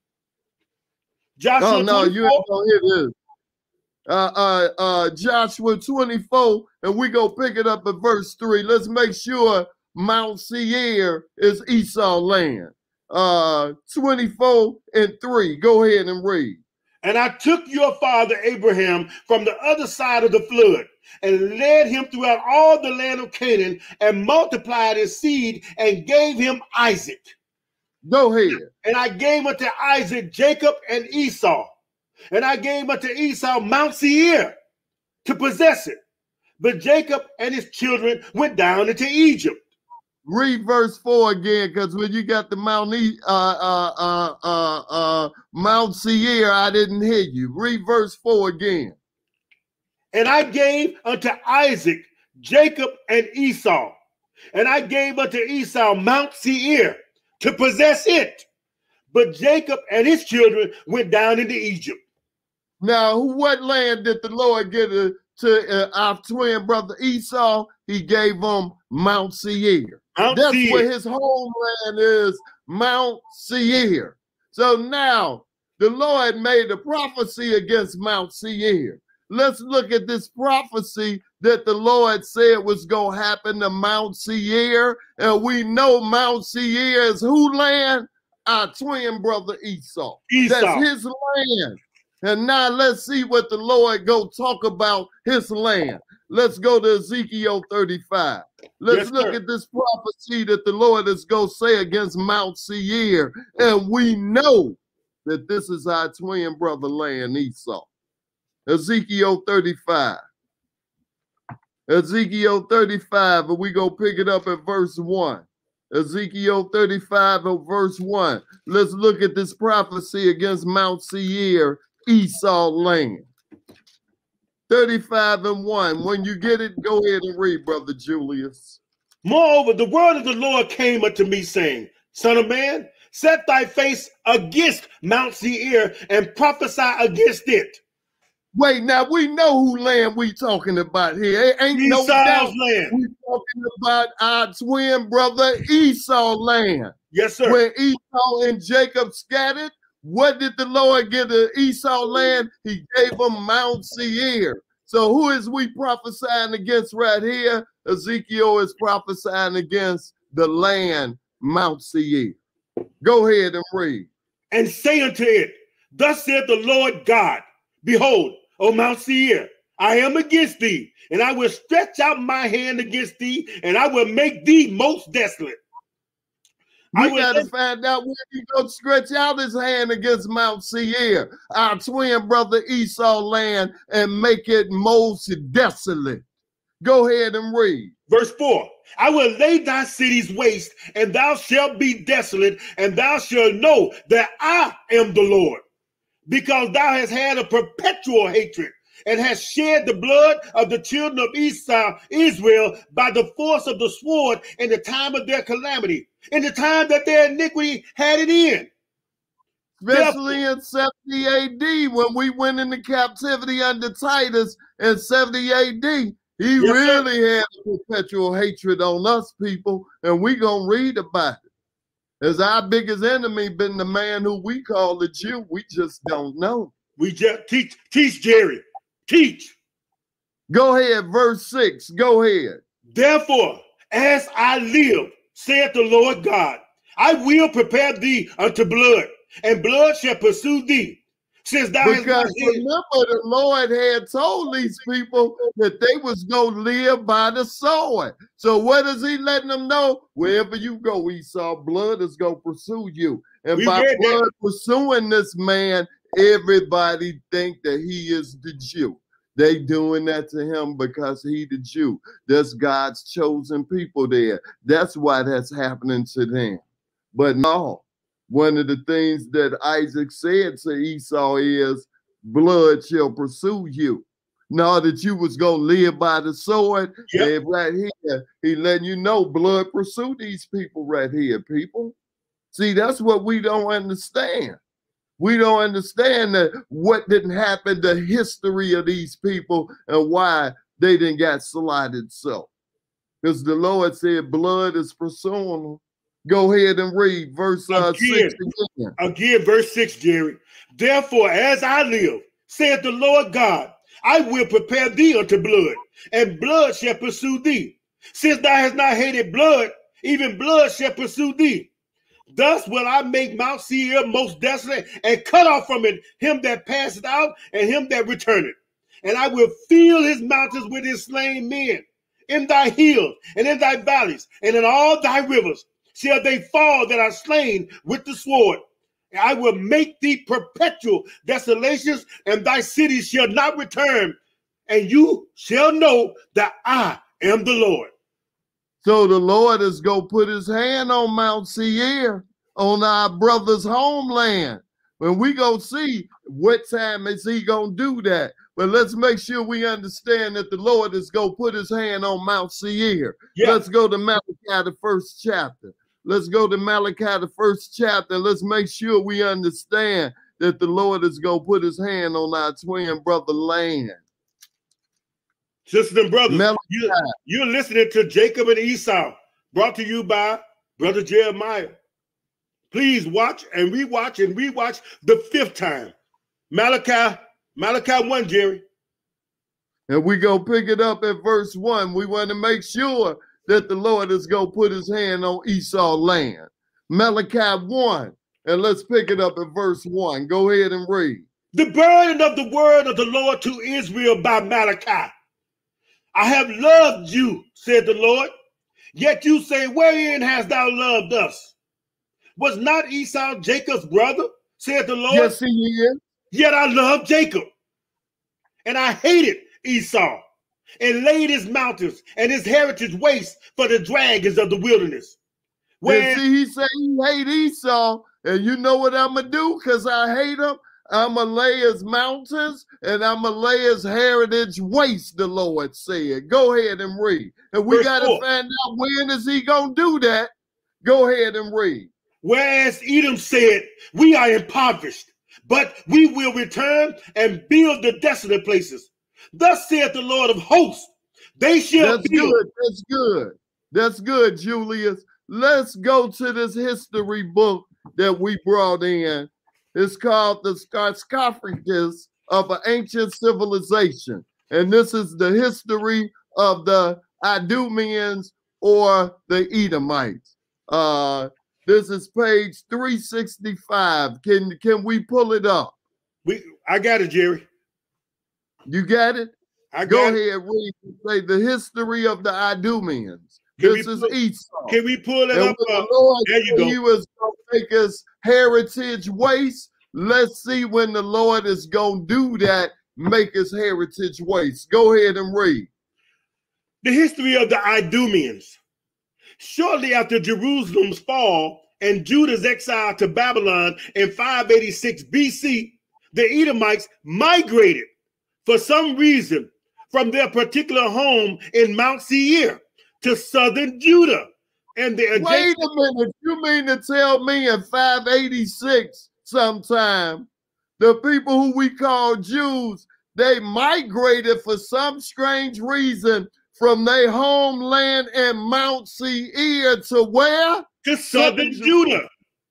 Joshua Oh no, twenty-four. you ain't gonna hear this. Uh, uh, uh, Joshua twenty-four, and we go pick it up at verse three. Let's make sure Mount Seir is Esau land. Uh, twenty-four and three. Go ahead and read. And I took your father Abraham from the other side of the flood and led him throughout all the land of Canaan and multiplied his seed and gave him Isaac. Go ahead. And I gave unto Isaac Jacob and Esau. And I gave unto Esau Mount Seir to possess it. But Jacob and his children went down into Egypt. Read verse four again, because when you got the Mount e, uh, uh, uh, uh, uh, Mount Seir, I didn't hear you. Read verse four again. And I gave unto Isaac Jacob and Esau. And I gave unto Esau Mount Seir to possess it. But Jacob and his children went down into Egypt. Now, what land did the Lord give to, to uh, our twin brother Esau? He gave him Mount Seir. Mount That's Seir. where his homeland is, Mount Seir. So now the Lord made a prophecy against Mount Seir. Let's look at this prophecy that the Lord said was going to happen to Mount Seir. And we know Mount Seir is who land? Our twin brother Esau. Esau. That's his land. And now let's see what the Lord go talk about his land. Let's go to Ezekiel thirty-five. Let's Yes, look sir. at this prophecy that the Lord is going to say against Mount Seir. And we know that this is our twin brother land, Esau. Ezekiel thirty-five. Ezekiel thirty-five, and we go pick it up at verse one. Ezekiel thirty-five and verse one. Let's look at this prophecy against Mount Seir, Esau land. thirty-five and one. When you get it, go ahead and read, Brother Julius. Moreover, the word of the Lord came unto me, saying, Son of man, set thy face against Mount Seir and prophesy against it. Wait, now we know who land we talking about here. Ain't no doubt land. we talking about our twin brother Esau land. Yes, sir. When Esau and Jacob scattered, what did the Lord give to Esau land? He gave them Mount Seir. So who is we prophesying against right here? Ezekiel is prophesying against the land, Mount Seir. Go ahead and read. And say unto it, Thus saith the Lord God, Behold, O Mount Seir, I am against thee, and I will stretch out my hand against thee, and I will make thee most desolate. We I will got to let- find out where he gonna stretch out his hand against Mount Seir, our twin brother Esau land, and make it most desolate. Go ahead and read. Verse four, I will lay thy cities waste, and thou shalt be desolate, and thou shalt know that I am the Lord, because thou hast had a perpetual hatred, and hast shed the blood of the children of Esau, Israel, by the force of the sword in the time of their calamity, in the time that their iniquity had it in. Especially in seventy A D, when we went into captivity under Titus in seventy A D, he Yes, really sir. had a perpetual hatred on us people, and we gonna read about it. As our biggest enemy been the man who we call the Jew, we just don't know. We just teach, teach, Jerry, teach. Go ahead, verse six, go ahead. Therefore, as I live, saith the Lord God, I will prepare thee unto blood, and blood shall pursue thee. Since thou Because hast not remember, the Lord had told these people that they was going to live by the sword. So what is he letting them know? Wherever you go, Esau, blood is going to pursue you. And We by read that. blood pursuing this man, everybody think that he is the Jew. They doing that to him because he the Jew. That's God's chosen people there. That's why that's happening to them. But no. One of the things that Isaac said to Esau is, blood shall pursue you. Now that you was going to live by the sword, Yep. and right here, he letting you know blood pursue these people right here, people. See, that's what we don't understand. We don't understand that what didn't happen, the history of these people and why they didn't get slaughtered so. Because the Lord said blood is pursuing them. Go ahead and read verse uh, Again. six again. Again, verse six, Jerry. Therefore, as I live, saith the Lord God, I will prepare thee unto blood, and blood shall pursue thee. Since thou hast not hated blood, even blood shall pursue thee. Thus will I make Mount Seir most desolate, and cut off from it him that passeth out, and him that returneth. And I will fill his mountains with his slain men. In thy hills, and in thy valleys, and in all thy rivers, shall they fall that are slain with the sword. And I will make thee perpetual desolations, and thy cities shall not return, and you shall know that I am the Lord. So the Lord is going to put his hand on Mount Seir, on our brother's homeland. When we go see what time is he going to do that. But let's make sure we understand that the Lord is going to put his hand on Mount Seir. Yeah. Let's go to Malachi, the first chapter. Let's go to Malachi, the first chapter. Let's make sure we understand that the Lord is going to put his hand on our twin brother land. Sisters and brothers, Malachi. you, you're listening to Jacob and Esau, brought to you by Brother Jeremiah. Please watch and rewatch and rewatch the fifth time. Malachi, Malachi one, Jerry. And we go pick it up at verse one. We want to make sure that the Lord is going to put his hand on Esau land. Malachi one. And let's pick it up at verse one. Go ahead and read. The burden of the word of the Lord to Israel by Malachi. I have loved you, said the Lord. Yet you say, wherein hast thou loved us? Was not Esau Jacob's brother, said the Lord? Yes, he is. Yet I loved Jacob, and I hated Esau, and laid his mountains and his heritage waste for the dragons of the wilderness. When When see, he said he hate Esau, and you know what I'm going to do because I hate him? I'm going to lay his mountains and I'm going to lay his heritage waste, the Lord said. Go ahead and read. And we got to find out when is he going to do that. Go ahead and read. Whereas Edom said, we are impoverished, but we will return and build the desolate places. Thus saith the Lord of hosts, they shall That's build. good. That's good. That's good, Julius. Let's go to this history book that we brought in. It's called The Sarcophagus of an Ancient Civilization. And this is the history of the Idumeans or the Edomites. Uh, this is page three sixty-five. Can, can we pull it up? We, I got it, Jerry. You got it? I Go got ahead, read. Say the history of the Idumeans. Can This is pull, Esau. Can we pull it and up? When Uh, the Lord there you go. He was going to make his heritage waste. Let's see when the Lord is going to do that, make his heritage waste. Go ahead and read. The history of the Idumeans. Shortly after Jerusalem's fall and Judah's exile to Babylon in five eighty-six B C, the Edomites migrated for some reason from their particular home in Mount Seir to southern Judah. And the Wait a minute, you mean to tell me in five eighty-six sometime, the people who we call Jews, they migrated for some strange reason from their homeland in Mount Seir to where? To southern Judah.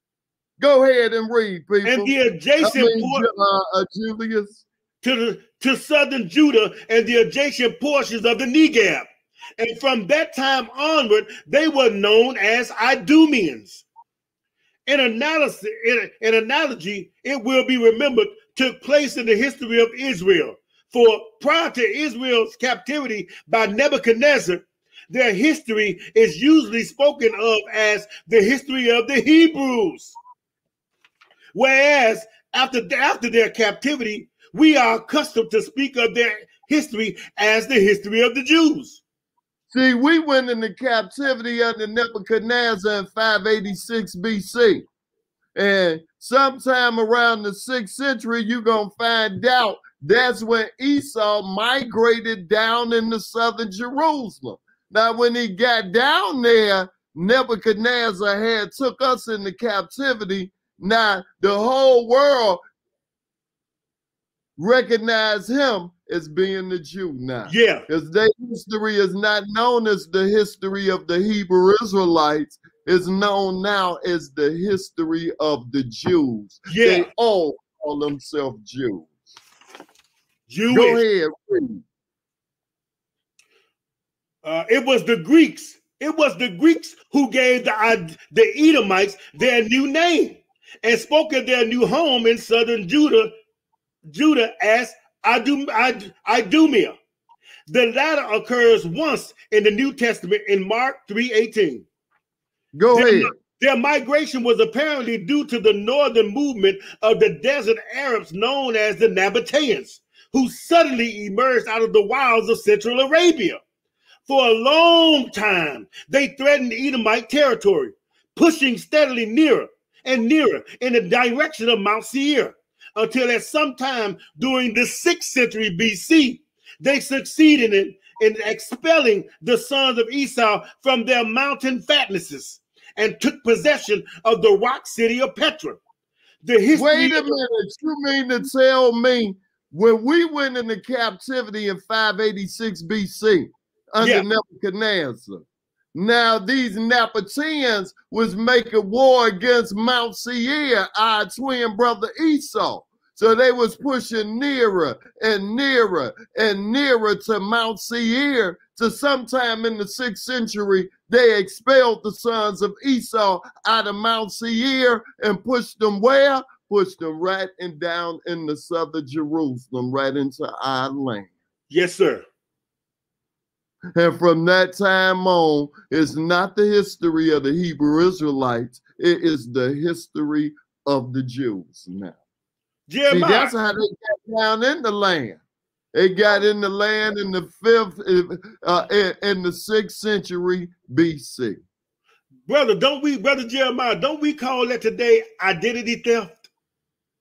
Go ahead and read, people. And the adjacent I mean, port, uh, uh, Julius. to the to southern Judah and the adjacent portions of the Negev. And from that time onward, they were known as Idumeans. An analysis, an analogy, it will be remembered, took place in the history of Israel. For prior to Israel's captivity by Nebuchadnezzar, their history is usually spoken of as the history of the Hebrews. Whereas after, after their captivity, we are accustomed to speak of their history as the history of the Jews. See, we went into captivity under Nebuchadnezzar in five eighty-six B C. And sometime around the sixth century, you're going to find out that's when Esau migrated down into southern Jerusalem. Now, when he got down there, Nebuchadnezzar had took us into captivity. Now, the whole world recognize him as being the Jew now. Yeah. Because their history is not known as the history of the Hebrew Israelites. It's known now as the history of the Jews. Yeah. They all call themselves Jews. Jewish. Go ahead, read. Uh, it was the Greeks. It was the Greeks who gave the, uh, the Edomites their new name and spoke of their new home in southern Judah, Judah as Idum, Id, Idumea. The latter occurs once in the New Testament in Mark three eighteen. Go their, ahead. Their migration was apparently due to the northern movement of the desert Arabs known as the Nabateans, who suddenly emerged out of the wilds of Central Arabia. For a long time, they threatened Edomite territory, pushing steadily nearer and nearer in the direction of Mount Seir, until at some time during the sixth century B C, they succeeded in, in expelling the sons of Esau from their mountain fatnesses and took possession of the rock city of Petra. The history Wait a minute, you mean to tell me when we went into captivity in five eighty-six B C under Yeah. Nebuchadnezzar, now these Nabateans was making war against Mount Seir, our twin brother Esau. So they was pushing nearer and nearer and nearer to Mount Seir. To sometime in the sixth century, they expelled the sons of Esau out of Mount Seir and pushed them where? Pushed them right and down in the southern Jerusalem, right into our land. Yes, sir. And from that time on, it's not the history of the Hebrew Israelites. It is the history of the Jews now. Jeremiah. See, that's how they got down in the land. They got in the land in the fifth, uh, in, in the sixth century B C. Brother, don't we, Brother Jeremiah, don't we call that today identity theft?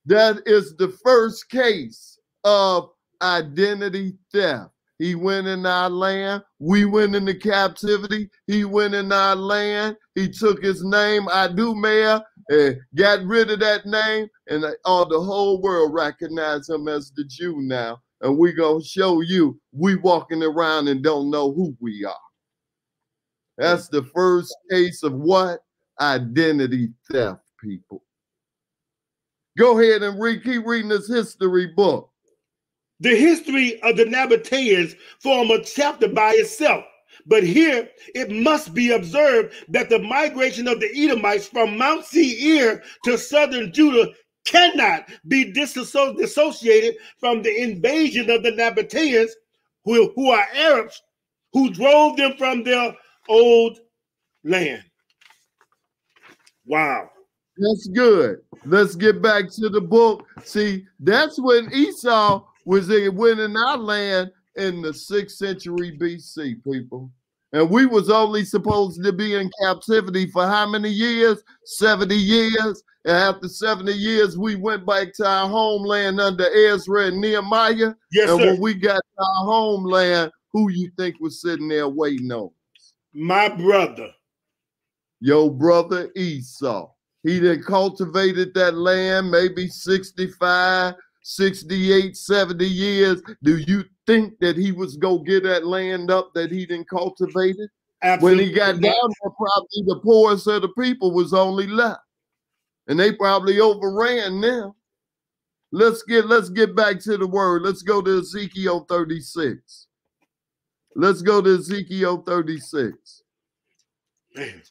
That is the first case of identity theft. He went in our land. We went into captivity. He went in our land. He took his name, Idumea, and got rid of that name. And all the whole world recognize him as the Jew now. And we're going to show you we walking around and don't know who we are. That's the first case of what? Identity theft, people. Go ahead and read, keep reading this history book. The history of the Nabateans form a chapter by itself. But here it must be observed that the migration of the Edomites from Mount Seir to southern Judah cannot be disso dissociated from the invasion of the Nabateans, who, who are Arabs, who drove them from their old land. Wow. That's good. Let's get back to the book. See, that's when Esau was in, winning our land in the sixth century B C, people. And we was only supposed to be in captivity for how many years? seventy years. And after seventy years, we went back to our homeland under Ezra and Nehemiah. Yes, and sir. when we got to our homeland, who you think was sitting there waiting on us? My brother. Your brother Esau. He then cultivated that land maybe sixty-five, sixty-eight, seventy years. Do you think that he was going to get that land up that he didn't cultivate it? Absolutely. When he got down there, probably the poorest of the people was only left. And they probably overran them. Let's get, let's get back to the word. Let's go to Ezekiel thirty-six. Let's go to Ezekiel thirty-six. Man.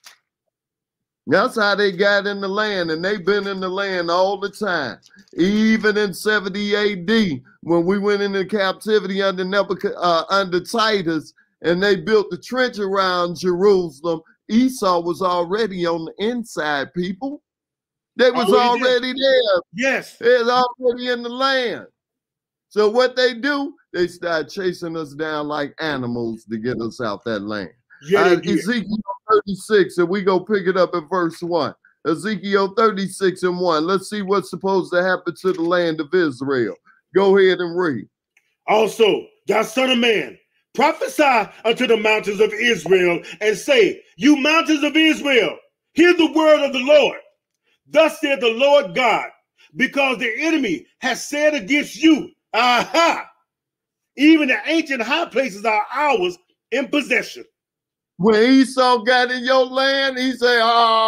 That's how they got in the land, and they've been in the land all the time. Even in seventy A D, when we went into captivity under Nebuchadnezzar, uh, under Titus, and they built the trench around Jerusalem, Esau was already on the inside, people. They was Oh, already there. Yes. They was already in the land. So what they do, they start chasing us down like animals to get us out that land. Yeah, Uh, yeah. Ezekiel thirty-six, and we go pick it up at verse one. Ezekiel thirty-six and one. Let's see what's supposed to happen to the land of Israel. Go ahead and read. Also, thou son of man, prophesy unto the mountains of Israel, and say, you mountains of Israel, hear the word of the Lord. Thus said the Lord God, because the enemy has said against you, aha, even the ancient high places are ours in possession. When Esau got in your land, he said,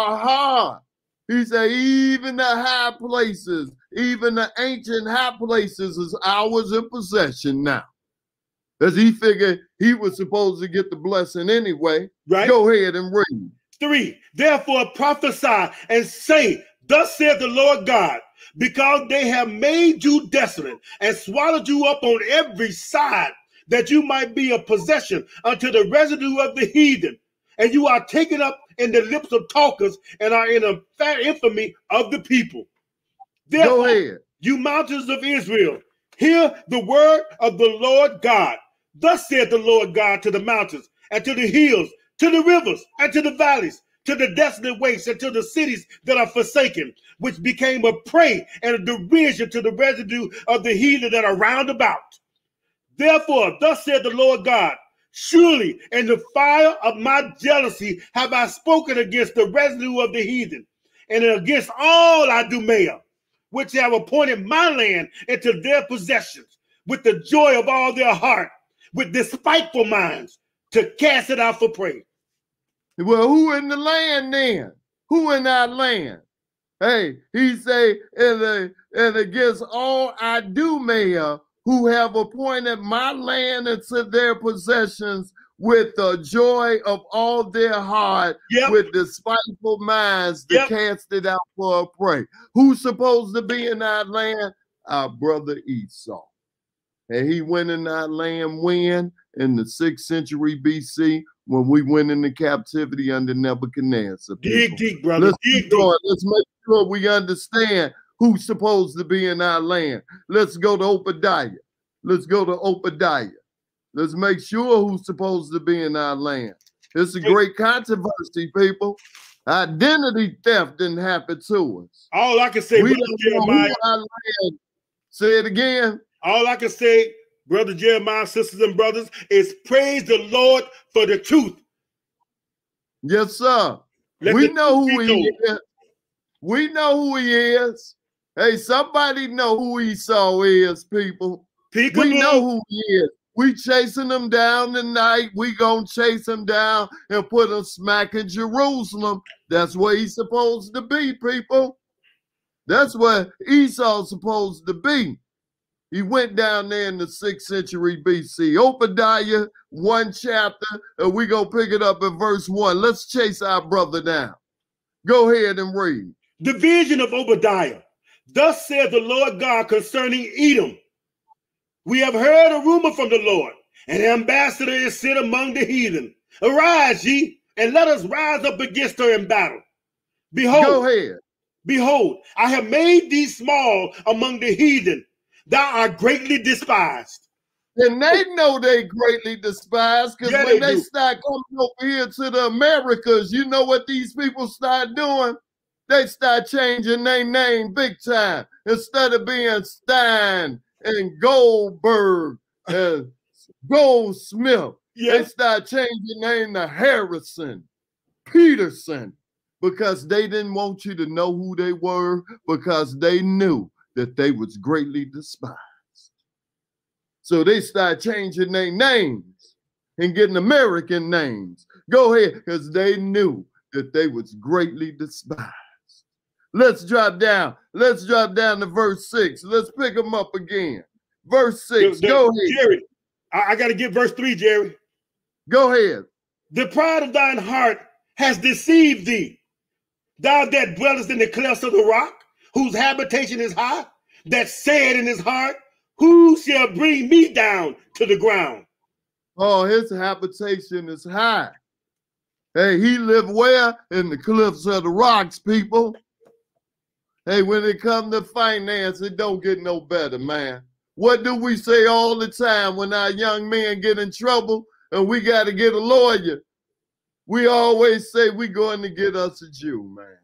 aha. He said, even the high places, even the ancient high places is ours in possession now. Because he figured he was supposed to get the blessing anyway. Right. Go ahead and read. Three, therefore prophesy and say, thus saith the Lord God, because they have made you desolate and swallowed you up on every side, that you might be a possession unto the residue of the heathen. And you are taken up in the lips of talkers and are in a fair infamy of the people. Therefore, Go ahead. you mountains of Israel, hear the word of the Lord God. Thus saith the Lord God to the mountains and to the hills, to the rivers and to the valleys, to the desolate wastes and to the cities that are forsaken, which became a prey and a derision to the residue of the heathen that are round about. Therefore, thus said the Lord God, surely in the fire of my jealousy have I spoken against the residue of the heathen, and against all Idumea, which have appointed my land into their possessions, with the joy of all their heart, with despiteful minds, to cast it out for prey. Well, who in the land then? Who in our land? Hey, he say, and, uh, and against all Idumea, who have appointed my land into their possessions with the joy of all their heart, Yep. with despiteful minds to Yep. cast it out for a prey. Who's supposed to be in our land? Our brother Esau. And he went in our land when? In the sixth century B C, when we went into captivity under Nebuchadnezzar. Dig people. deep, brother. Let's Dig keep deep. going. Let's make sure we understand who's supposed to be in our land. Let's go to Obadiah. Let's go to Obadiah. Let's make sure who's supposed to be in our land. It's a great controversy, people. Identity theft didn't happen to us. All I can say, we Brother Jeremiah. Say it again. All I can say, Brother Jeremiah, sisters and brothers, is praise the Lord for the truth. Yes, sir. Let we know who he is. We know who he is. Hey, somebody know who Esau is, people. Peekaboo. We know who he is. We chasing him down tonight. We gonna chase him down and put him smack in Jerusalem. That's where he's supposed to be, people. That's where Esau's supposed to be. He went down there in the sixth century B C. Obadiah, one chapter, and we gonna pick it up at verse one. Let's chase our brother down. Go ahead and read. The vision of Obadiah. Thus said the Lord God concerning Edom. We have heard a rumor from the Lord. An ambassador is sent among the heathen. Arise, ye, and let us rise up against her in battle. Behold, go ahead. Behold, I have made thee small among the heathen. Thou art greatly despised. And they know they greatly despised, because yeah, when they, they start coming over here to the Americas, you know what these people start doing? They start changing their name big time. Instead of being Stein and Goldberg and Goldsmith, yeah. They start changing their name to Harrison, Peterson, because they didn't want you to know who they were, because they knew that they was greatly despised. So they start changing their names and getting American names. Go ahead, because they knew that they was greatly despised. Let's drop down. Let's drop down to verse six. Let's pick them up again. Verse six. The, the, Go ahead. Jerry, I, I got to get verse three, Jerry. Go ahead. The pride of thine heart has deceived thee. Thou that dwellest in the clefts of the rock, whose habitation is high, that said in his heart, who shall bring me down to the ground? Oh, his habitation is high. Hey, he lived where? In the cliffs of the rocks, people. Hey, when it comes to finance, it don't get no better, man. What do we say all the time when our young men get in trouble and we got to get a lawyer? We always say we're going to get us a Jew, man.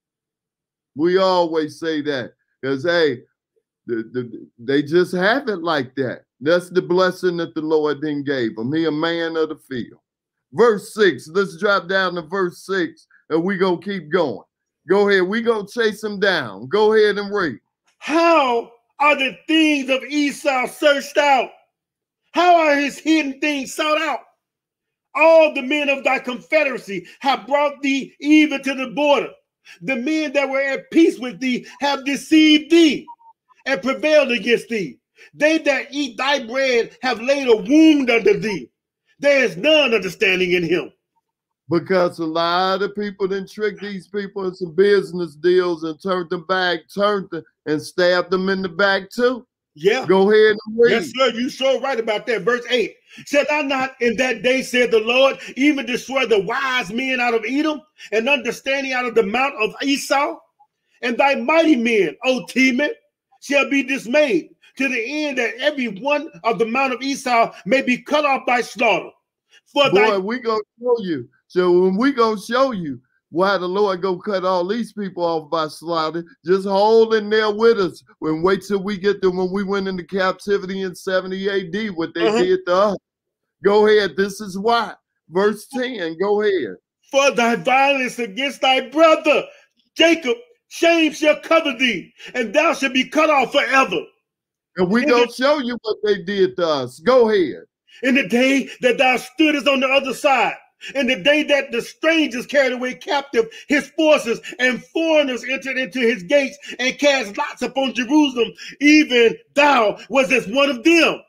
We always say that because, hey, the, the, they just have it like that. That's the blessing that the Lord then gave him. He a man of the field. Verse six, let's drop down to verse six and we going to keep going. Go ahead. We going to chase him down. Go ahead and read. How are the things of Esau searched out? How are his hidden things sought out? All the men of thy confederacy have brought thee even to the border. The men that were at peace with thee have deceived thee and prevailed against thee. They that eat thy bread have laid a wound under thee. There is none understanding in him. Because a lot of people didn't trick these people in some business deals and turned them back, turned them and stabbed them in the back too. Yeah. Go ahead and read. Yes, sir. You so right about that. Verse eight. Said I not in that day, said the Lord, even destroy the wise men out of Edom and understanding out of the mount of Esau? And thy mighty men, O Teman, shall be dismayed to the end that every one of the mount of Esau may be cut off by slaughter. For Boy, thy we gonna show you. So when we gonna show you why the Lord go cut all these people off by slaughter, just hold in there with us and wait till we get to when we went into captivity in seventy A D, what they uh-huh. did to us. Go ahead. This is why. Verse ten, go ahead. For thy violence against thy brother, Jacob, shame shall cover thee, and thou shalt be cut off forever. And we gonna show you what they did to us. Go ahead. In the day that thou stoodest on the other side, in the day that the strangers carried away captive his forces and foreigners entered into his gates and cast lots upon Jerusalem, even thou was as one of them.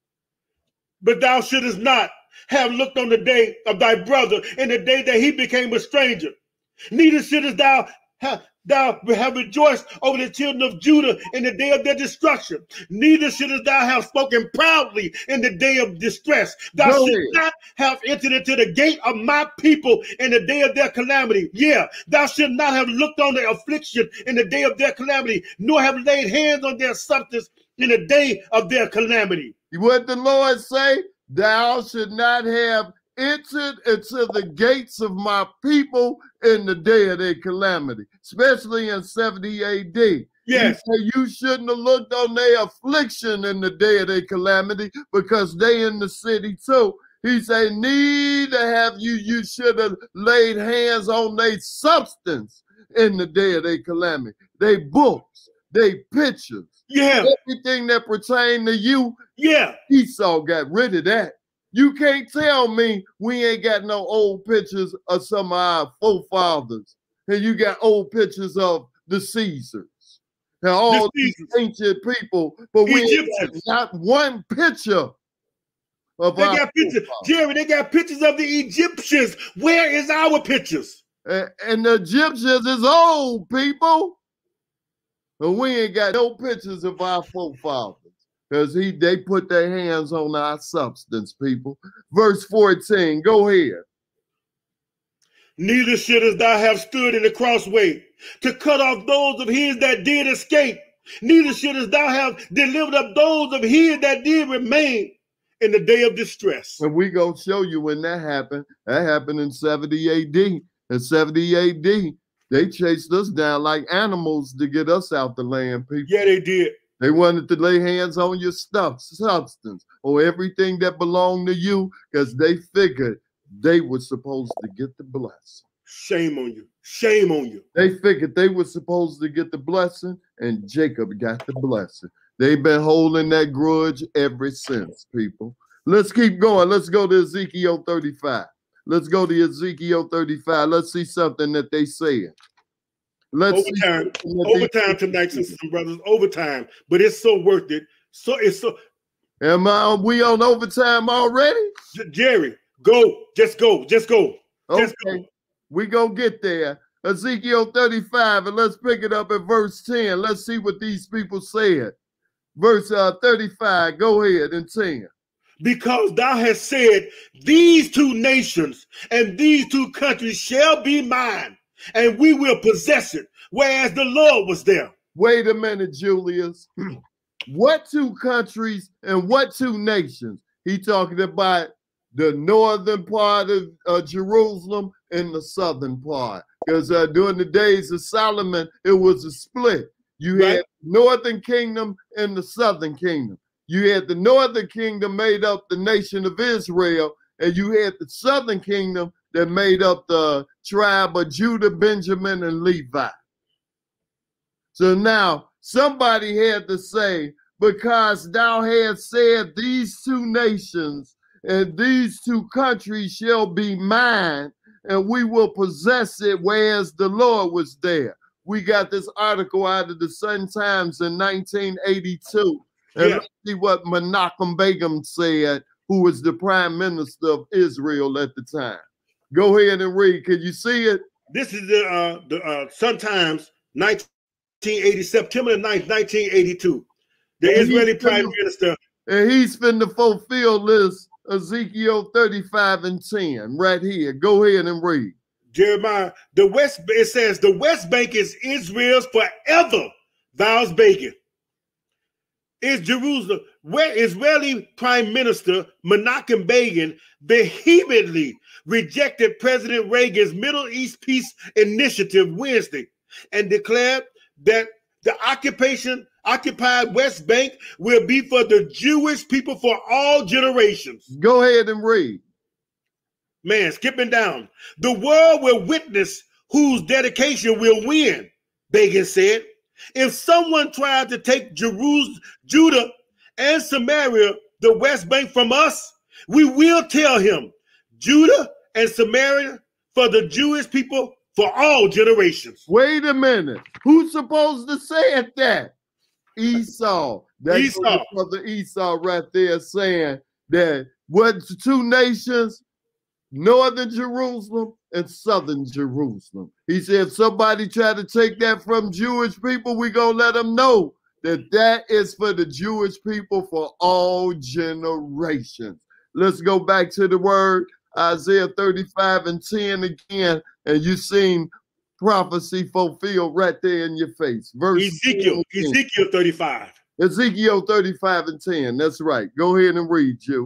But thou shouldest not have looked on the day of thy brother in the day that he became a stranger. Neither shouldest thou have Thou have rejoiced over the children of Judah in the day of their destruction. Neither shouldest thou have spoken proudly in the day of distress. Thou shouldst not have entered into the gate of my people in the day of their calamity. Yeah, thou should not have looked on their affliction in the day of their calamity, nor have laid hands on their substance in the day of their calamity. What the Lord say? Thou should not have entered into the gates of my people in the day of their calamity, especially in seventy A D. Yes. He said, you shouldn't have looked on their affliction in the day of their calamity because they in the city too. He said, neither have you, you should have laid hands on their substance in the day of their calamity. They books, they pictures. Yeah. Everything that pertained to you, yeah. Esau got rid of that. You can't tell me we ain't got no old pictures of some of our forefathers. And you got old pictures of the Caesars. And all the these ancient people, but we ain't got not one picture of they our got pictures. Jerry, they got pictures of the Egyptians. Where is our pictures? And, and the Egyptians is old people. But we ain't got no pictures of our forefathers. Because he they put their hands on our substance, people. Verse fourteen, go ahead. Neither shouldest thou have stood in the crossway to cut off those of his that did escape. Neither shouldest thou have delivered up those of his that did remain in the day of distress. And we gonna show you when that happened. That happened in seventy A D. In seventy A D, they chased us down like animals to get us out the land, people. Yeah, they did. They wanted to lay hands on your stuff, substance, or everything that belonged to you, because they figured they were supposed to get the blessing. Shame on you. Shame on you. They figured they were supposed to get the blessing, and Jacob got the blessing. They've been holding that grudge ever since, people. Let's keep going. Let's go to Ezekiel thirty-five. Let's go to Ezekiel thirty-five. Let's see something that they said. Let's overtime, overtime tonight, sisters and brothers. Overtime, but it's so worth it. So it's so. Am I? We on overtime already? J Jerry, go, just go, just go, okay. just go. We gonna get there. Ezekiel thirty-five, and let's pick it up at verse ten. Let's see what these people said. Verse uh, thirty-five. Go ahead and ten. Because thou hast said, these two nations and these two countries shall be mine, and we will possess it, whereas the Lord was there. Wait a minute, Julius. What two countries and what two nations? He talking about the northern part of uh, Jerusalem and the southern part. Because uh, during the days of Solomon, it was a split. You right. had northern kingdom and the southern kingdom. You had the northern kingdom made up the nation of Israel, and you had the southern kingdom that made up the tribe of Judah, Benjamin, and Levi. So now somebody had to say, because thou hast said these two nations and these two countries shall be mine, and we will possess it, whereas the Lord was there. We got this article out of the Sun Times in nineteen eighty-two. And yeah. Let's see what Menachem Begum said, who was the prime minister of Israel at the time. Go ahead and read. Can you see it? This is the uh, the uh, Sun Times, nineteen eighty, September ninth, nineteen eighty-two. The and Israeli prime finna, minister. And he's finna fulfill this Ezekiel thirty-five and ten right here. Go ahead and read. Jeremiah, the West, it says, the West Bank is Israel's forever, vows Begin. Is Jerusalem, where Israeli Prime Minister Menachem Begin vehemently rejected President Reagan's Middle East Peace Initiative Wednesday and declared that the occupation occupied West Bank will be for the Jewish people for all generations. Go ahead and read. Man, skipping down. The world will witness whose dedication will win, Begin said. If someone tried to take Jerusalem, Judah and Samaria, the West Bank from us, we will tell him, Judah and Samaria for the Jewish people for all generations. Wait a minute. Who's supposed to say that? Esau. That's Esau. Brother Esau right there saying that what two nations, northern Jerusalem and southern Jerusalem. He said, if somebody try to take that from Jewish people, we gonna let them know that that is for the Jewish people for all generations. Let's go back to the word, Isaiah thirty-five and ten again, and you seen prophecy fulfilled right there in your face. Verse Ezekiel, Ezekiel thirty-five. Ezekiel thirty-five and ten, that's right. Go ahead and read, Jew.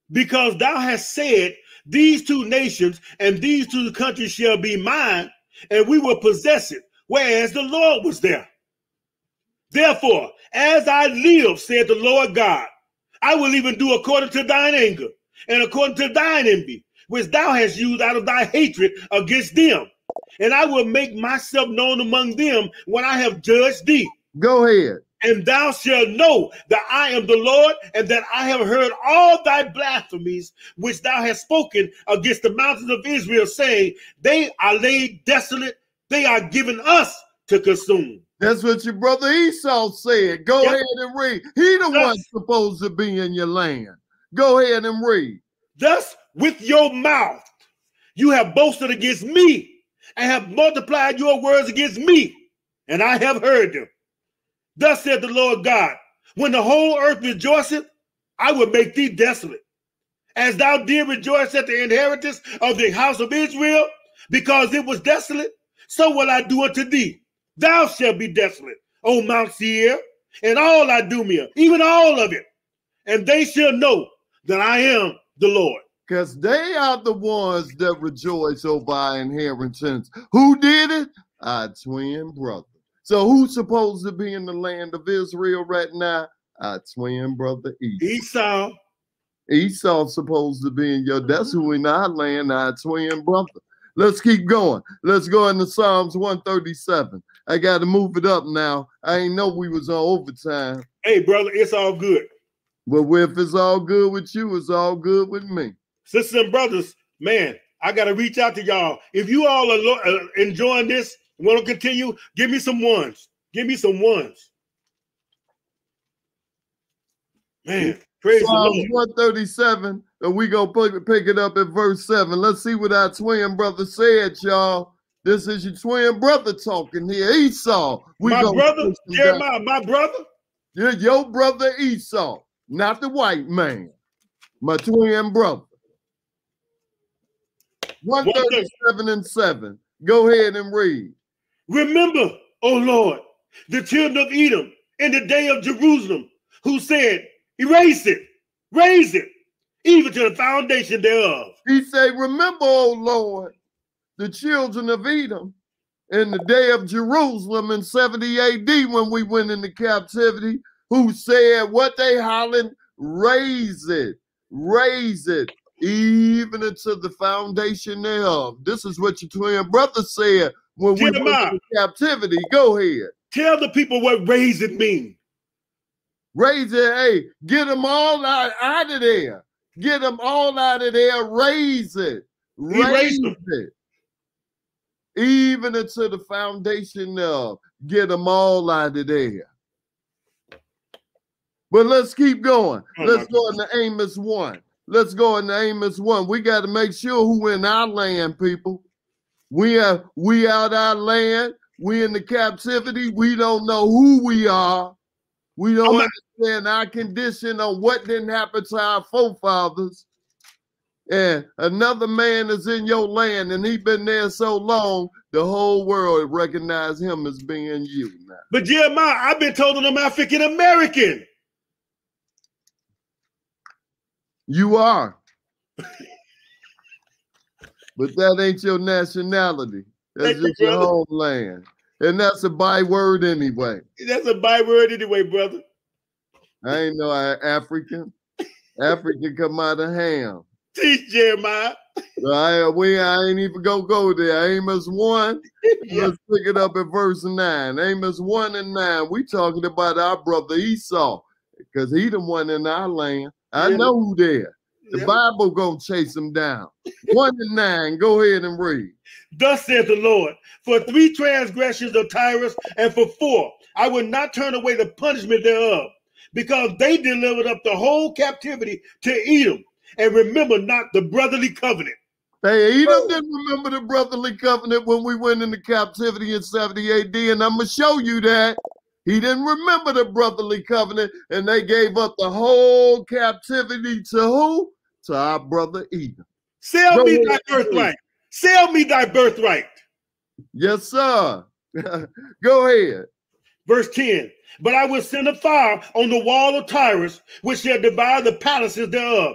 because thou hast said, these two nations and these two countries shall be mine, and we will possess it, whereas the Lord was there. Therefore, as I live, said the Lord God, I will even do according to thine anger and according to thine envy, which thou hast used out of thy hatred against them. And I will make myself known among them when I have judged thee. Go ahead. And thou shalt know that I am the Lord, and that I have heard all thy blasphemies which thou hast spoken against the mountains of Israel, saying, they are laid desolate, they are given us to consume. That's what your brother Esau said. Go Yep. ahead and read. He the Thus, one supposed to be in your land. Go ahead and read. Thus with your mouth you have boasted against me, and have multiplied your words against me, and I have heard them. Thus said the Lord God, when the whole earth rejoiceth, I will make thee desolate. As thou did rejoice at the inheritance of the house of Israel, because it was desolate, so will I do unto thee. Thou shalt be desolate, O Mount Seir, and all Idumea, even all of it. And they shall know that I am the Lord. Because they are the ones that rejoice over our inheritance. Who did it? Our twin brother. So who's supposed to be in the land of Israel right now? Our twin brother Esau. Esau. Esau's supposed to be in your, that's who in our land, our twin brother. Let's keep going. Let's go into Psalms one thirty-seven. I got to move it up now. I ain't know we was on overtime. Hey, brother, it's all good. But if it's all good with you, it's all good with me. Sisters and brothers, man, I got to reach out to y'all. If you all are lo- uh, enjoying this, want to continue, give me some ones. Give me some ones. Man, praise Psalms the Lord. one thirty-seven, and we going to pick it up at verse seven. Let's see what our twin brother said, y'all. This is your twin brother talking here, Esau. We My brother, Jeremiah, down. my brother. You're your brother Esau, not the white man. My twin brother. one thirty-seven and seven. Go ahead and read. Remember, O Lord, the children of Edom in the day of Jerusalem, who said, erase it, raise it, even to the foundation thereof. He said, remember, O Lord, the children of Edom in the day of Jerusalem in seventy A D when we went into captivity, who said what they hollering, raise it, raise it, even into the foundation thereof. This is what your twin brother said when we went into captivity. Go ahead. Tell the people what raise it means. Raise it, hey, get them all out, out of there. Get them all out of there. Raise it. Raise it. Even into the foundation of, get them all out of there. But let's keep going. Oh, let's go into Amos one. Let's go into Amos one. We got to make sure who in our land, people. We are we out our land. We in the captivity. We don't know who we are. We don't I'm understand our condition on what didn't happen to our forefathers. And another man is in your land, and he been there so long, the whole world recognize him as being you now. But Jeremiah, I've been told I'm African American. You are. But that ain't your nationality. That's Thank just you, your homeland. And that's a byword anyway. That's a byword anyway, brother. I ain't no African. African come out of Ham. Teach Jeremiah. So I, we, I ain't even gonna go there. Amos one, yeah. Let's pick it up at verse nine. Amos one and nine, we talking about our brother Esau, because he the one in our land. I yeah. know who there. The yeah. Bible gonna chase him down. One and nine, go ahead and read. Thus saith the Lord, for three transgressions of Tyrus, and for four, I will not turn away the punishment thereof, because they delivered up the whole captivity to Edom, and remember not the brotherly covenant. Hey, Edom oh. didn't remember the brotherly covenant when we went into captivity in seventy A D, and I'm going to show you that. He didn't remember the brotherly covenant, and they gave up the whole captivity to who? To our brother Edom. Sell Go me thy birthright. Sell me thy birthright. Yes, sir. Go ahead. Verse ten. But I will send a fire on the wall of Tyrus, which shall devour the palaces thereof.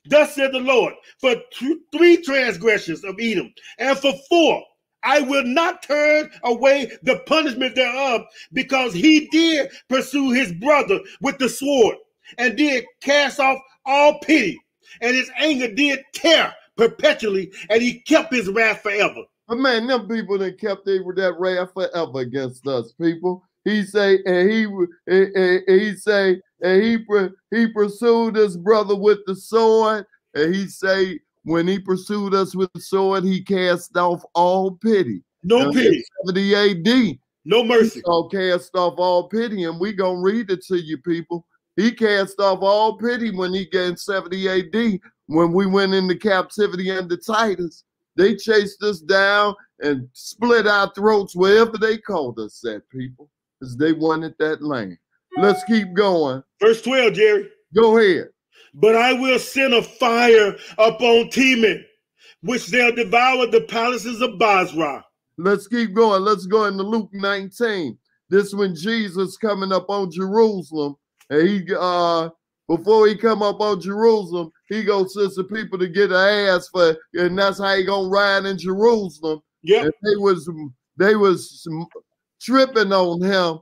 Thus said the Lord, for th three transgressions of Edom, and for four, I will not turn away the punishment thereof, because he did pursue his brother with the sword, and did cast off all pity, and his anger did tear perpetually, and he kept his wrath forever. But man, them people that kept they, that wrath forever against us, people. He say, and he and, and he say, and he he pursued his brother with the sword, and he say, when he pursued us with the sword, he cast off all pity. No and pity. seventy A D. No mercy. He cast off all pity, and we gonna read it to you, people. He cast off all pity when he got in seventy A D, when we went into captivity under Titus. They chased us down and split our throats wherever they called us at, people, because they wanted that land. Let's keep going. Verse twelve, Jerry. Go ahead. But I will send a fire upon Teman, which shall devour the palaces of Basra. Let's keep going. Let's go into Luke nineteen. This when Jesus coming up on Jerusalem, and he uh before he come up on Jerusalem, he goes to the people to get an ass for, and that's how he gonna ride in Jerusalem. Yeah, they was they was tripping on him.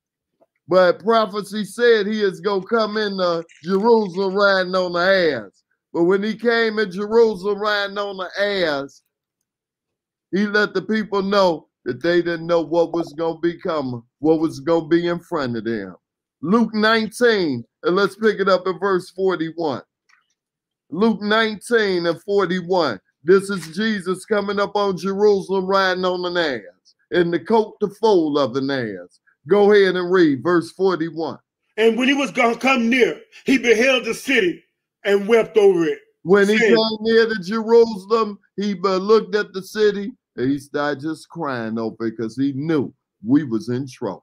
But prophecy said he is going to come into Jerusalem riding on the ass. But when he came in Jerusalem riding on the ass, he let the people know that they didn't know what was going to be coming, what was going to be in front of them. Luke nineteen, and let's pick it up at verse forty-one. Luke nineteen and forty-one. This is Jesus coming up on Jerusalem riding on an ass, in the coat the foal of an ass. Go ahead and read verse forty-one. And when he was going to come near, he beheld the city and wept over it. When he saying, came near to Jerusalem, he looked at the city and he started just crying over it because he knew we was in trouble.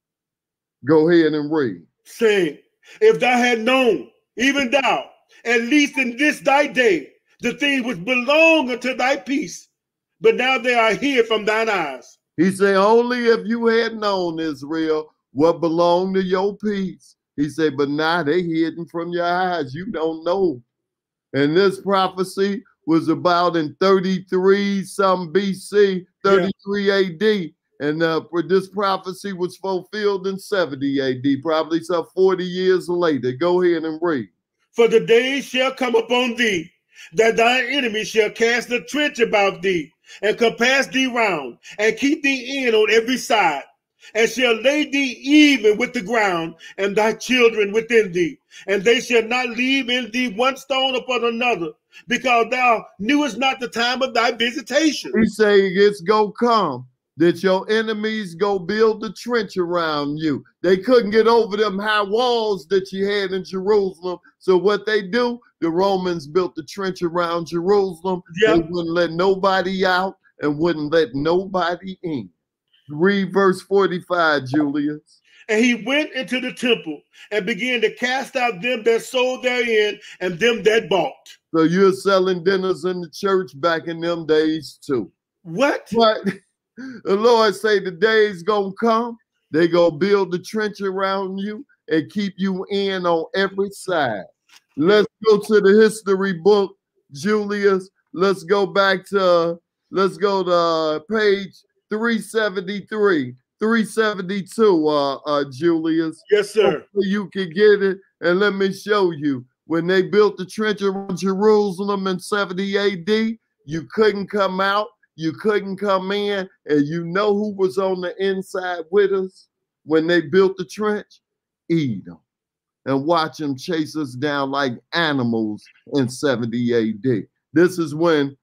Go ahead and read. Saying, if thou had known, even thou, at least in this thy day, the things which belong unto thy peace, but now they are hid from thine eyes. He said, only if you had known, Israel, what belonged to your peace. He said, but now they hidden from your eyes. You don't know. And this prophecy was about in thirty-three some B C, thirty-three yeah. A D. And uh, this prophecy was fulfilled in seventy A D, probably some forty years later. Go ahead and read. For the days shall come upon thee, that thine enemy shall cast a trench about thee, and compass thee round, and keep thee in on every side, and shall lay thee even with the ground, and thy children within thee, and they shall not leave in thee one stone upon another, because thou knewest not the time of thy visitation. He say it's gonna come that your enemies go build the trench around you. They couldn't get over them high walls that you had in Jerusalem. So what they do, the Romans built the trench around Jerusalem. Yep. They wouldn't let nobody out and wouldn't let nobody in. Read verse forty-five, Julius. And he went into the temple and began to cast out them that sold therein and them that bought. So you're selling dinners in the church back in them days too. What? But the Lord say the day's gonna come. They gonna build the trench around you and keep you in on every side. Let's go to the history book, Julius. Let's go back to, let's go to uh, page three seventy-three, three seventy-two, uh, uh, Julius. Yes, sir. Hopefully you can get it, and let me show you. When they built the trench around Jerusalem in seventy A D, you couldn't come out, you couldn't come in, and you know who was on the inside with us when they built the trench? Edom. And watch them chase us down like animals in seventy A D. This is when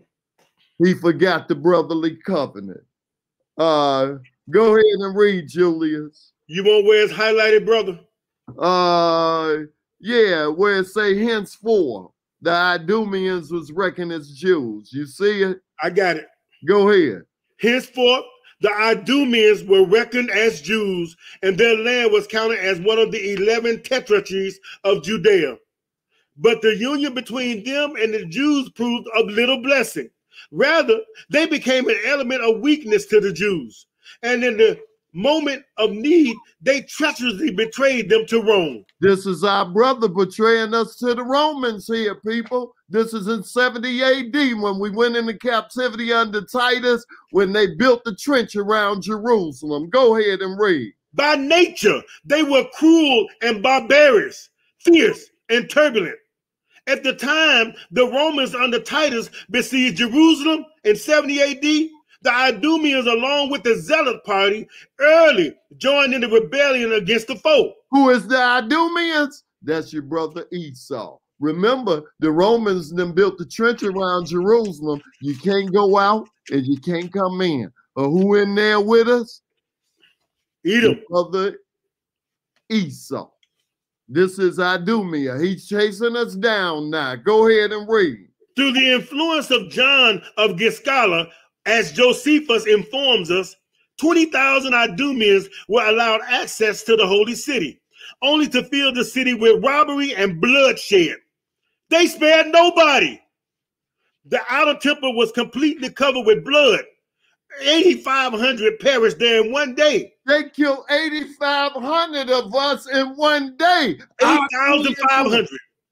he forgot the brotherly covenant. Uh, go ahead and read, Julius. You want where it's highlighted, brother? Uh, yeah, where it say henceforth the Idumeans was reckoned as Jews. You see it? I got it. Go ahead. Henceforth the Idumeans were reckoned as Jews, and their land was counted as one of the eleven tetrarchies of Judea. But the union between them and the Jews proved of little blessing. Rather, they became an element of weakness to the Jews. And in the moment of need, they treacherously betrayed them to Rome. This is our brother betraying us to the Romans here, people. This is in seventy A D when we went into captivity under Titus, when they built the trench around Jerusalem. Go ahead and read. By nature, they were cruel and barbarous, fierce and turbulent. At the time, the Romans under Titus besieged Jerusalem in seventy A D, the Idumeans, along with the Zealot party, early joined in the rebellion against the foe. Who is the Idumeans? That's your brother Esau. Remember, the Romans then built the trench around Jerusalem. You can't go out and you can't come in. Or who in there with us? Edom. Brother Esau. This is Idumea. He's chasing us down now. Go ahead and read. Through the influence of John of Giscala, as Josephus informs us, twenty thousand Idumeans were allowed access to the holy city, only to fill the city with robbery and bloodshed. They spared nobody. The outer temple was completely covered with blood. eighty-five hundred perished there in one day. They killed eighty-five hundred of us in one day. eight thousand five hundred.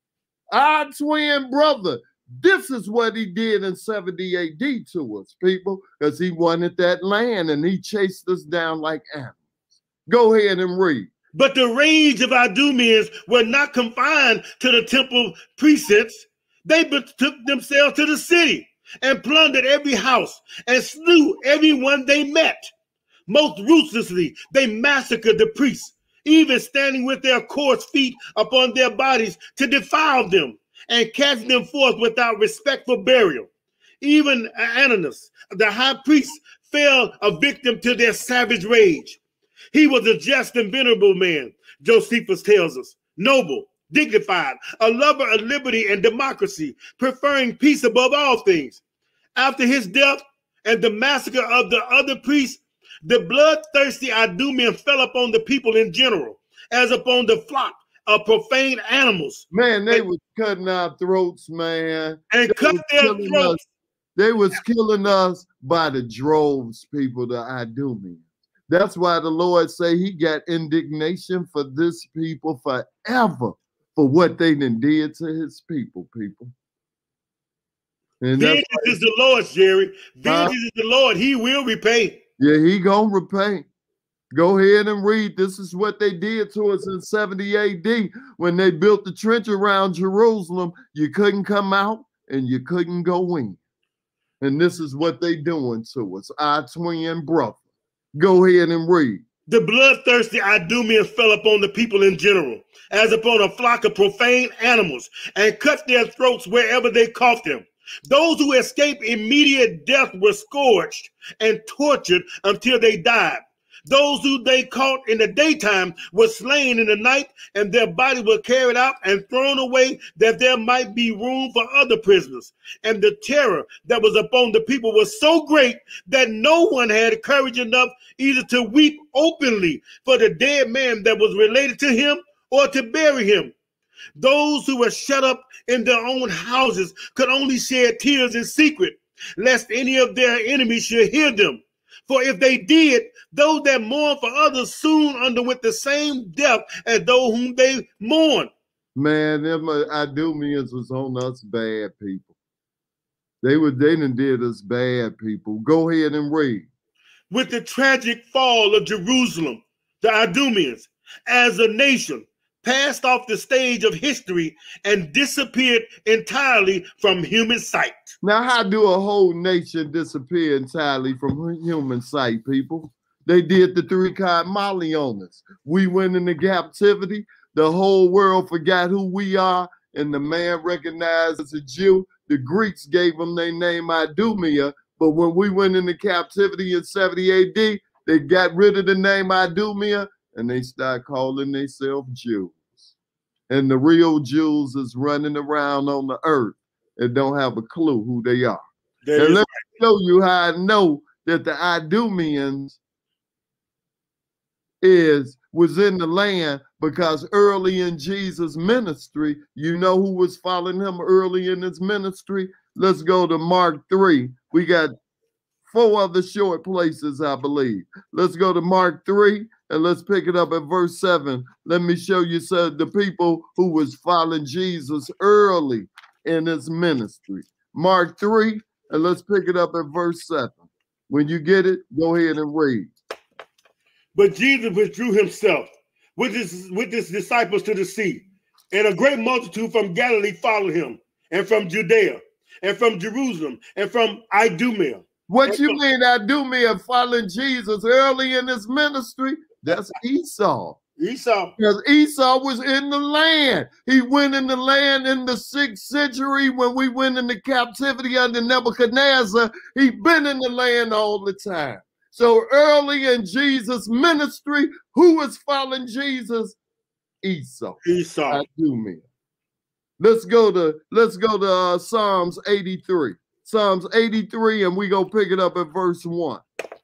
Our twin brother. This is what he did in seventy A D to us, people, because he wanted that land and he chased us down like animals. Go ahead and read. But the rage of Idumeans were not confined to the temple precincts. They betook themselves to the city and plundered every house and slew everyone they met. Most ruthlessly, they massacred the priests, even standing with their coarse feet upon their bodies to defile them, and cast them forth without respect for burial. Even Ananias, the high priest, fell a victim to their savage rage. He was a just and venerable man, Josephus tells us, noble, dignified, a lover of liberty and democracy, preferring peace above all things. After his death and the massacre of the other priests, the bloodthirsty Idumean fell upon the people in general, as upon the flock of profane animals. Man, they was cutting our throats, man. And they cut their throats. Us. They was killing us by the droves, people, the Idumeans. That's why the Lord say he got indignation for this people forever for what they done did to his people, people. And vengeance is the Lord's, Jerry. Vengeance uh, is the Lord. He will repay. Yeah, he gonna repay. Go ahead and read. This is what they did to us in seventy A D when they built the trench around Jerusalem. You couldn't come out and you couldn't go in. And this is what they doing to us, our twin brother. Go ahead and read. The bloodthirsty Idumeans fell upon the people in general, as upon a flock of profane animals, and cut their throats wherever they caught them. Those who escaped immediate death were scourged and tortured until they died. Those who they caught in the daytime were slain in the night, and their bodies were carried out and thrown away, that there might be room for other prisoners. And the terror that was upon the people was so great that no one had courage enough either to weep openly for the dead man that was related to him, or to bury him. Those who were shut up in their own houses could only shed tears in secret, lest any of their enemies should hear them. For if they did, those that mourn for others soon underwent the same death as those whom they mourn. Man, them Idumeans was on us bad, people. They were they done did us bad, people. Go ahead and read. With the tragic fall of Jerusalem, the Idumeans, as a nation, passed off the stage of history and disappeared entirely from human sight. Now, how do a whole nation disappear entirely from human sight, people? They did the three-card Molly on us. We went into captivity. The whole world forgot who we are, and the man recognized as a Jew. The Greeks gave him their name Idumea, but when we went into captivity in seventy A D, they got rid of the name Idumea, and they start calling themselves Jews. And the real Jews is running around on the earth and don't have a clue who they are. That and let right. me show you how I know that the Idumeans is was in the land, because early in Jesus' ministry, you know who was following him early in his ministry? Let's go to Mark three. We got four other short places, I believe. Let's go to Mark three, and let's pick it up at verse seven. Let me show you some the people who was following Jesus early in his ministry. Mark three, and let's pick it up at verse seven. When you get it, go ahead and read. But Jesus withdrew himself with his, with his disciples to the sea, and a great multitude from Galilee followed him, and from Judea, and from Jerusalem, and from Idumea. What and you from, mean Idumea following Jesus early in his ministry? That's Esau. Esau. Because Esau was in the land. He went in the land in the sixth century when we went into captivity under Nebuchadnezzar. He been in the land all the time. So early in Jesus' ministry, who was following Jesus? Esau. Esau. Idumea. Let's go to let's go to uh, Psalms eighty-three. Psalms eighty-three, and we gonna pick it up at verse one.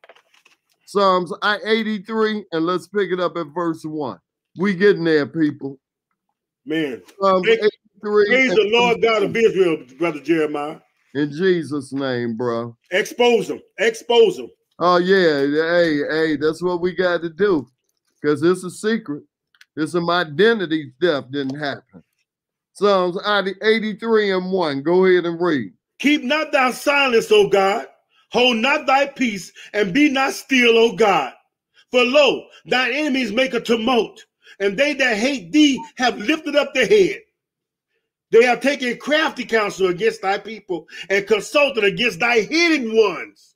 Psalms eighty-three, and let's pick it up at verse one. We getting there, people. Man, Psalms eighty-three. Praise the Lord God of Israel, Brother Jeremiah. In Jesus' name, bro. Expose them. Expose them. Oh yeah, hey, hey, that's what we got to do, because it's a secret. It's some identity theft didn't happen. Psalms eighty-three and one. Go ahead and read. Keep not thy silence, O God. Hold not thy peace, and be not still, O God. For lo, thine enemies make a tumult, and they that hate thee have lifted up their head. They have taken crafty counsel against thy people, and consulted against thy hidden ones.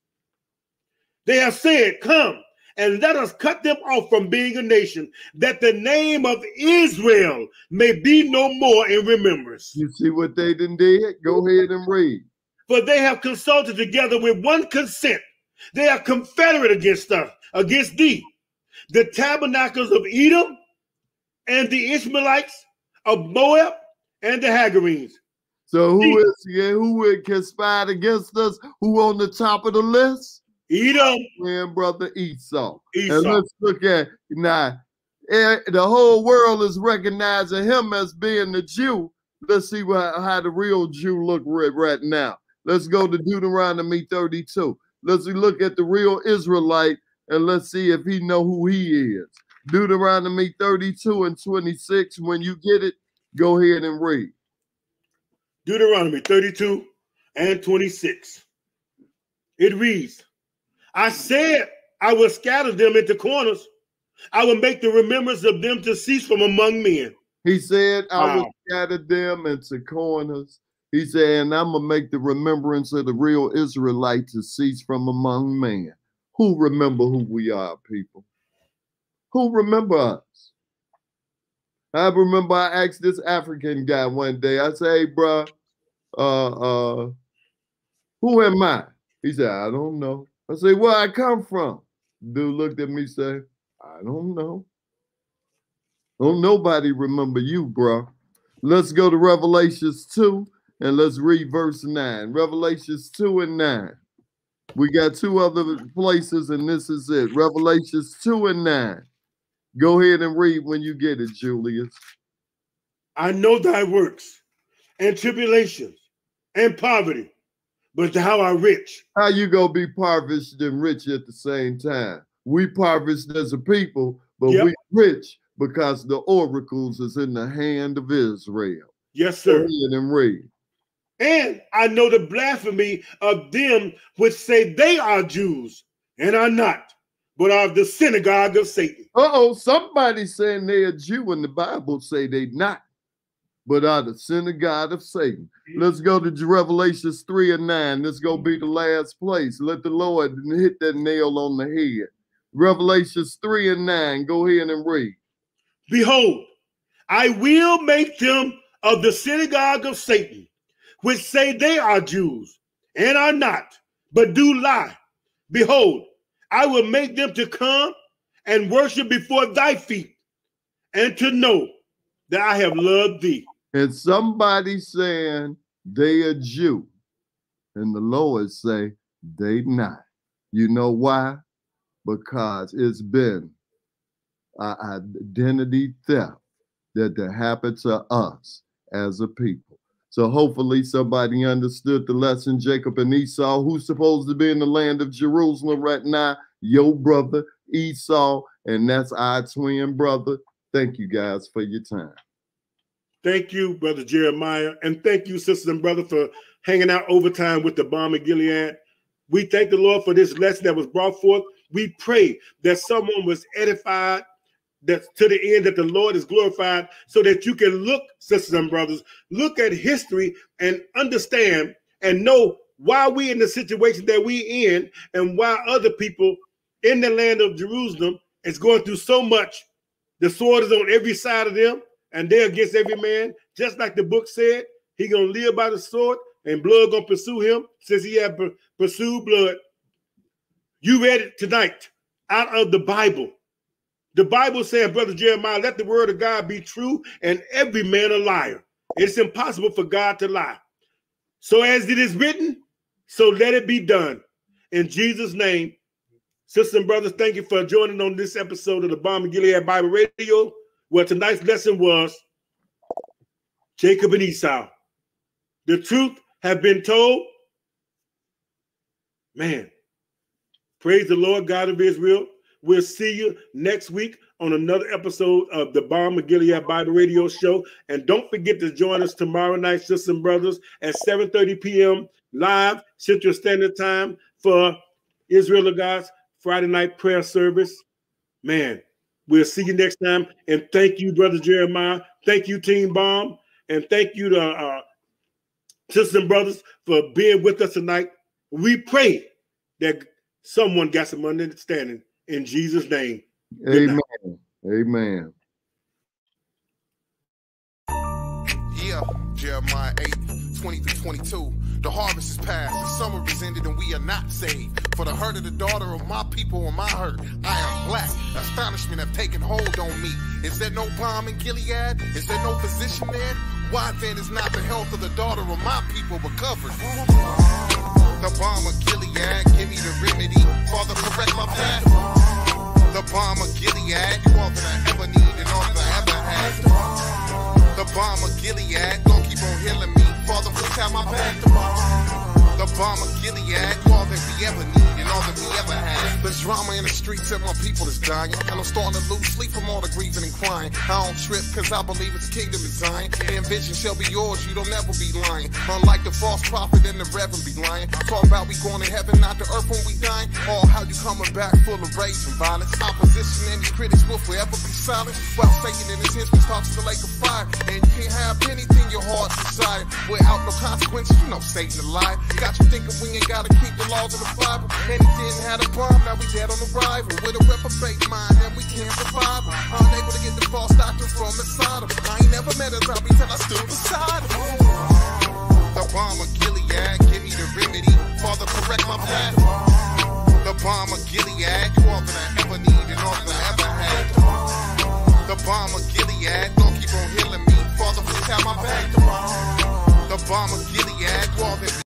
They have said, come, and let us cut them off from being a nation, that the name of Israel may be no more in remembrance. You see what they done did? Go ahead and read. For they have consulted together with one consent. They are confederate against us, against thee. The tabernacles of Edom, and the Ishmaelites of Moab, and the Hagarenes. So who is yeah, who conspired against us? Who on the top of the list? Edom. And brother Esau. Esau. And let's look at now. eh, The whole world is recognizing him as being the Jew. Let's see what, how the real Jew look right, right now. Let's go to Deuteronomy thirty-two. Let's look at the real Israelite and let's see if he know who he is. Deuteronomy thirty-two and twenty-six. When you get it, go ahead and read. Deuteronomy thirty-two and twenty-six. It reads, I said I will scatter them into corners. I will make the remembrance of them to cease from among men. He said, I Wow. will scatter them into corners. He said, and I'm going to make the remembrance of the real Israelite to cease from among men. Who remember who we are, people? Who remember us? I remember I asked this African guy one day, I said, hey, bro, uh, uh, who am I? He said, I don't know. I said, where I come from? Dude looked at me and said, I don't know. Don't nobody remember you, bro. Let's go to Revelations two and let's read verse nine. Revelations two and nine. We got two other places and this is it. Revelations two and nine. Go ahead and read when you get it, Julius. I know thy works and tribulations and poverty, but thou art rich. How you gonna be parvished and rich at the same time? We parvished as a people, but Yep. we rich because the oracles is in the hand of Israel. Yes, Go sir. ahead and read. And I know the blasphemy of them which say they are Jews and are not, but are the synagogue of Satan. Uh-oh, somebody saying they're a Jew and the Bible say they not, but are the synagogue of Satan. Let's go to Revelations three and nine. Let's go be the last place. Let the Lord hit that nail on the head. Revelations three and nine. Go ahead and read. Behold, I will make them of the synagogue of Satan, which say they are Jews and are not, but do lie. Behold, I will make them to come and worship before thy feet, and to know that I have loved thee. And somebody saying they a Jew, and the Lord say they not. You know why? Because it's been an identity theft that, that happened to us as a people. So hopefully somebody understood the lesson. Jacob and Esau, who's supposed to be in the land of Jerusalem right now, your brother Esau, and that's our twin brother. Thank you guys for your time. Thank you, Brother Jeremiah. And thank you, sisters and brothers, for hanging out overtime with the Balm of Gilead. We thank the Lord for this lesson that was brought forth. We pray that someone was edified, that to the end that the Lord is glorified, so that you can look, sisters and brothers, look at history and understand and know why we in the situation that we in and why other people in the land of Jerusalem is going through so much. The sword is on every side of them, and they're against every man. Just like the book said, he gonna live by the sword, and blood gonna pursue him since he had pursued blood. You read it tonight out of the Bible. The Bible said, Brother Jeremiah, let the word of God be true and every man a liar. It's impossible for God to lie. So as it is written, so let it be done. In Jesus' name, sisters and brothers, thank you for joining on this episode of the Balm of Gilead Bible Radio, where tonight's lesson was Jacob and Esau. The truth have been told. Man, praise the Lord God of Israel. We'll see you next week on another episode of the Balm of Gilead Bible Radio Show. And don't forget to join us tomorrow night, sisters and brothers, at seven thirty p m live Central Standard Time for Israel of God's Friday night prayer service. Man, we'll see you next time. And thank you, Brother Jeremiah. Thank you, Team Balm. And thank you to uh, sisters and brothers for being with us tonight. We pray that someone got some understanding. In Jesus' name. Amen. Amen. Yeah, Jeremiah eight, twenty through twenty-two. The harvest is past, the summer is ended, and we are not saved. For the hurt of the daughter of my people and my hurt, I am black. Astonishment have taken hold on me. Is there no balm in Gilead? Is there no physician there? Why then is not the health of the daughter of my people recovered? The balm of Gilead, give me the remedy. Father, correct my path. The balm of Gilead, you all that I ever need and all that I ever had. The balm of Gilead, gon' keep on healing me. Father, please have my back. The balm of Gilead, you all that we ever need and all that we ever had. The drama in the streets and my people is dying, and I'm starting to lose sleep from all the grieving and crying. I don't trip cause I believe his kingdom is dying, and vision shall be yours, you don't ever be lying. Unlike the false prophet and the reverend be lying. Talk about we going to heaven, not to earth when we dying. Or how you coming back full of rage and violence. Opposition and these critics will forever be silent, while Satan and his henchmen starts to the lake of fire. And you can't have anything your heart desire without no consequences. You know Satan a lie. Got you thinking we ain't gotta keep the laws of the Bible. And he didn't have a bomb, now we dead on arrival. With a reprobate mind and we can't survive. Unable to get the false doctrine from inside him. I ain't never met a zombie till I stood beside him. The balm of Gilead, give me the remedy. Father, correct my path. The balm of Gilead, you all that I ever need and all that I ever had. The balm of Gilead, gon' keep on healing me. Father, please have my back. The balm of Gilead, you all that we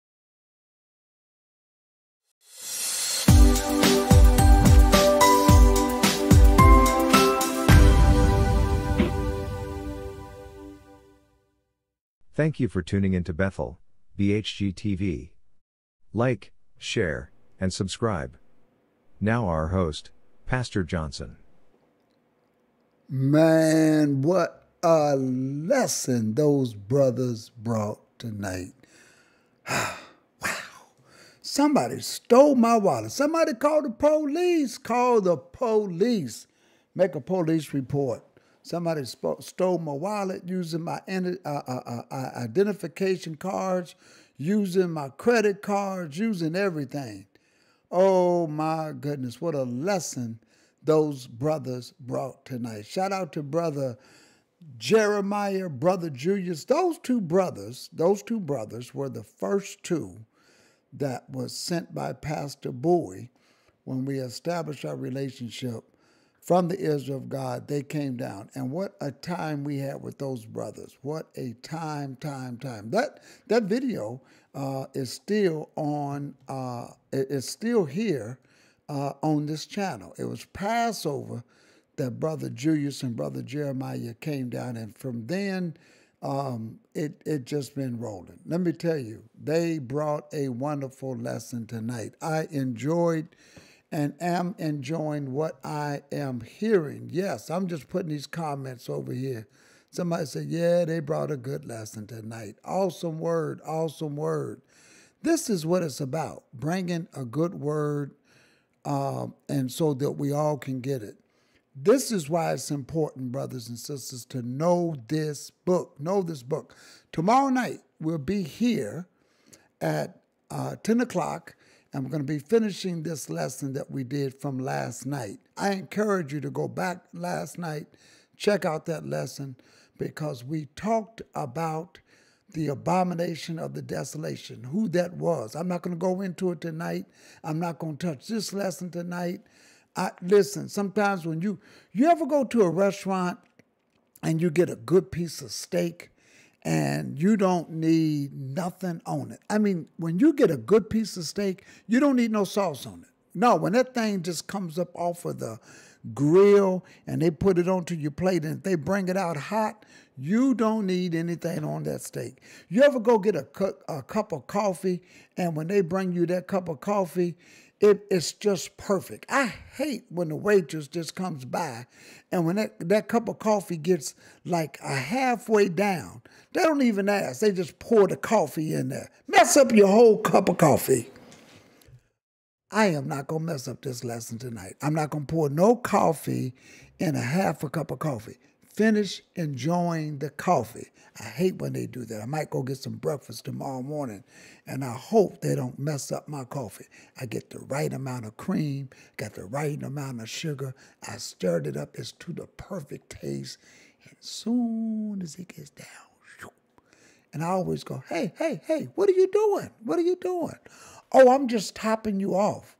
Thank you for tuning into Bethel, B H G T V. Like, share, and subscribe. Now our host, Pastor Johnson. Man, what a lesson those brothers brought tonight. Wow. Somebody stole my wallet. Somebody called the police. Call the police. Make a police report. Somebody sp- stole my wallet using my uh, uh, uh, identification cards, using my credit cards, using everything. Oh my goodness, what a lesson those brothers brought tonight. Shout out to Brother Jeremiah, Brother Julius. Those two brothers, those two brothers were the first two that was sent by Pastor Bowie when we established our relationship. From the Israel of God, they came down. And what a time we had with those brothers. What a time, time, time. That that video uh, is still on, uh, it's still here uh, on this channel. It was Passover that Brother Julius and Brother Jeremiah came down. And from then, Um, it it just been rolling. Let me tell you, they brought a wonderful lesson tonight. I enjoyed and am enjoying what I am hearing. Yes, I'm just putting these comments over here. Somebody said, yeah, they brought a good lesson tonight. Awesome word, awesome word. This is what it's about, bringing a good word um, and so that we all can get it. This is why it's important, brothers and sisters, to know this book. Know this book. Tomorrow night, we'll be here at uh, ten o'clock, and we're going to be finishing this lesson that we did from last night. I encourage you to go back last night, check out that lesson, because we talked about the abomination of the desolation, who that was. I'm not going to go into it tonight. I'm not going to touch this lesson tonight. I, listen, sometimes when you, you ever go to a restaurant and you get a good piece of steak and you don't need nothing on it. I mean, when you get a good piece of steak, you don't need no sauce on it. No, when that thing just comes up off of the grill and they put it onto your plate and they bring it out hot, you don't need anything on that steak. You ever go get a, cu- a cup of coffee and when they bring you that cup of coffee, It, it's just perfect. I hate when the waitress just comes by and when that, that cup of coffee gets like a halfway down, they don't even ask. They just pour the coffee in there. Mess up your whole cup of coffee. I am not going to mess up this lesson tonight. I'm not going to pour no coffee in a half a cup of coffee. Finish enjoying the coffee. I hate when they do that. I might go get some breakfast tomorrow morning, and I hope they don't mess up my coffee. I get the right amount of cream, got the right amount of sugar. I stirred it up. It's to the perfect taste. And as soon as it gets down, and I always go, hey, hey, hey, what are you doing? What are you doing? Oh, I'm just topping you off.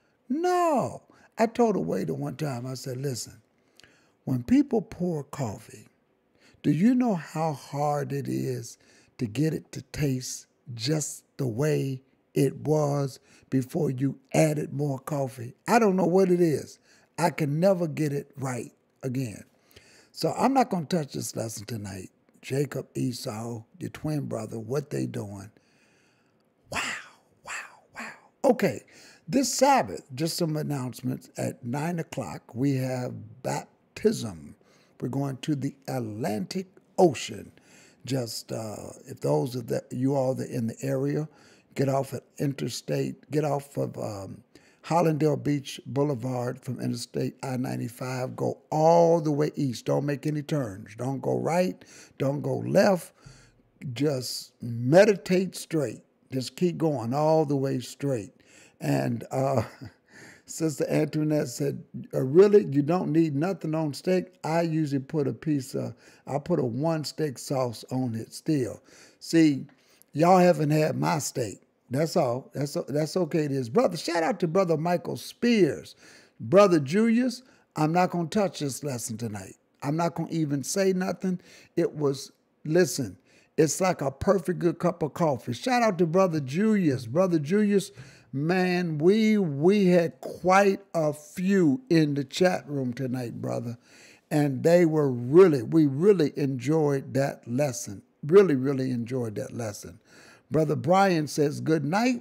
No. I told a waiter one time, I said, listen, when people pour coffee, do you know how hard it is to get it to taste just the way it was before you added more coffee? I don't know what it is. I can never get it right again. So I'm not going to touch this lesson tonight. Jacob, Esau, your twin brother, what they doing. Wow, wow, wow. Okay, this Sabbath, just some announcements. At nine o'clock, we have baptism. We're going to the Atlantic Ocean. Just uh, if those of the, you all that are in the area, get off at Interstate, get off of um, Hollandale Beach Boulevard from Interstate I ninety-five, go all the way east. Don't make any turns. Don't go right. Don't go left. Just meditate straight. Just keep going all the way straight. And uh, Sister Antoinette said, uh, really, you don't need nothing on steak? I usually put a piece of, I put a one steak sauce on it still. See, y'all haven't had my steak. That's all. That's that's okay. It is. Brother, shout out to Brother Michael Spears. Brother Julius, I'm not going to touch this lesson tonight. I'm not going to even say nothing. It was, listen, it's like a perfect good cup of coffee. Shout out to Brother Julius. Brother Julius, man, we we had quite a few in the chat room tonight, brother. And they were really, we really enjoyed that lesson. Really, really enjoyed that lesson. Brother Brian says, good night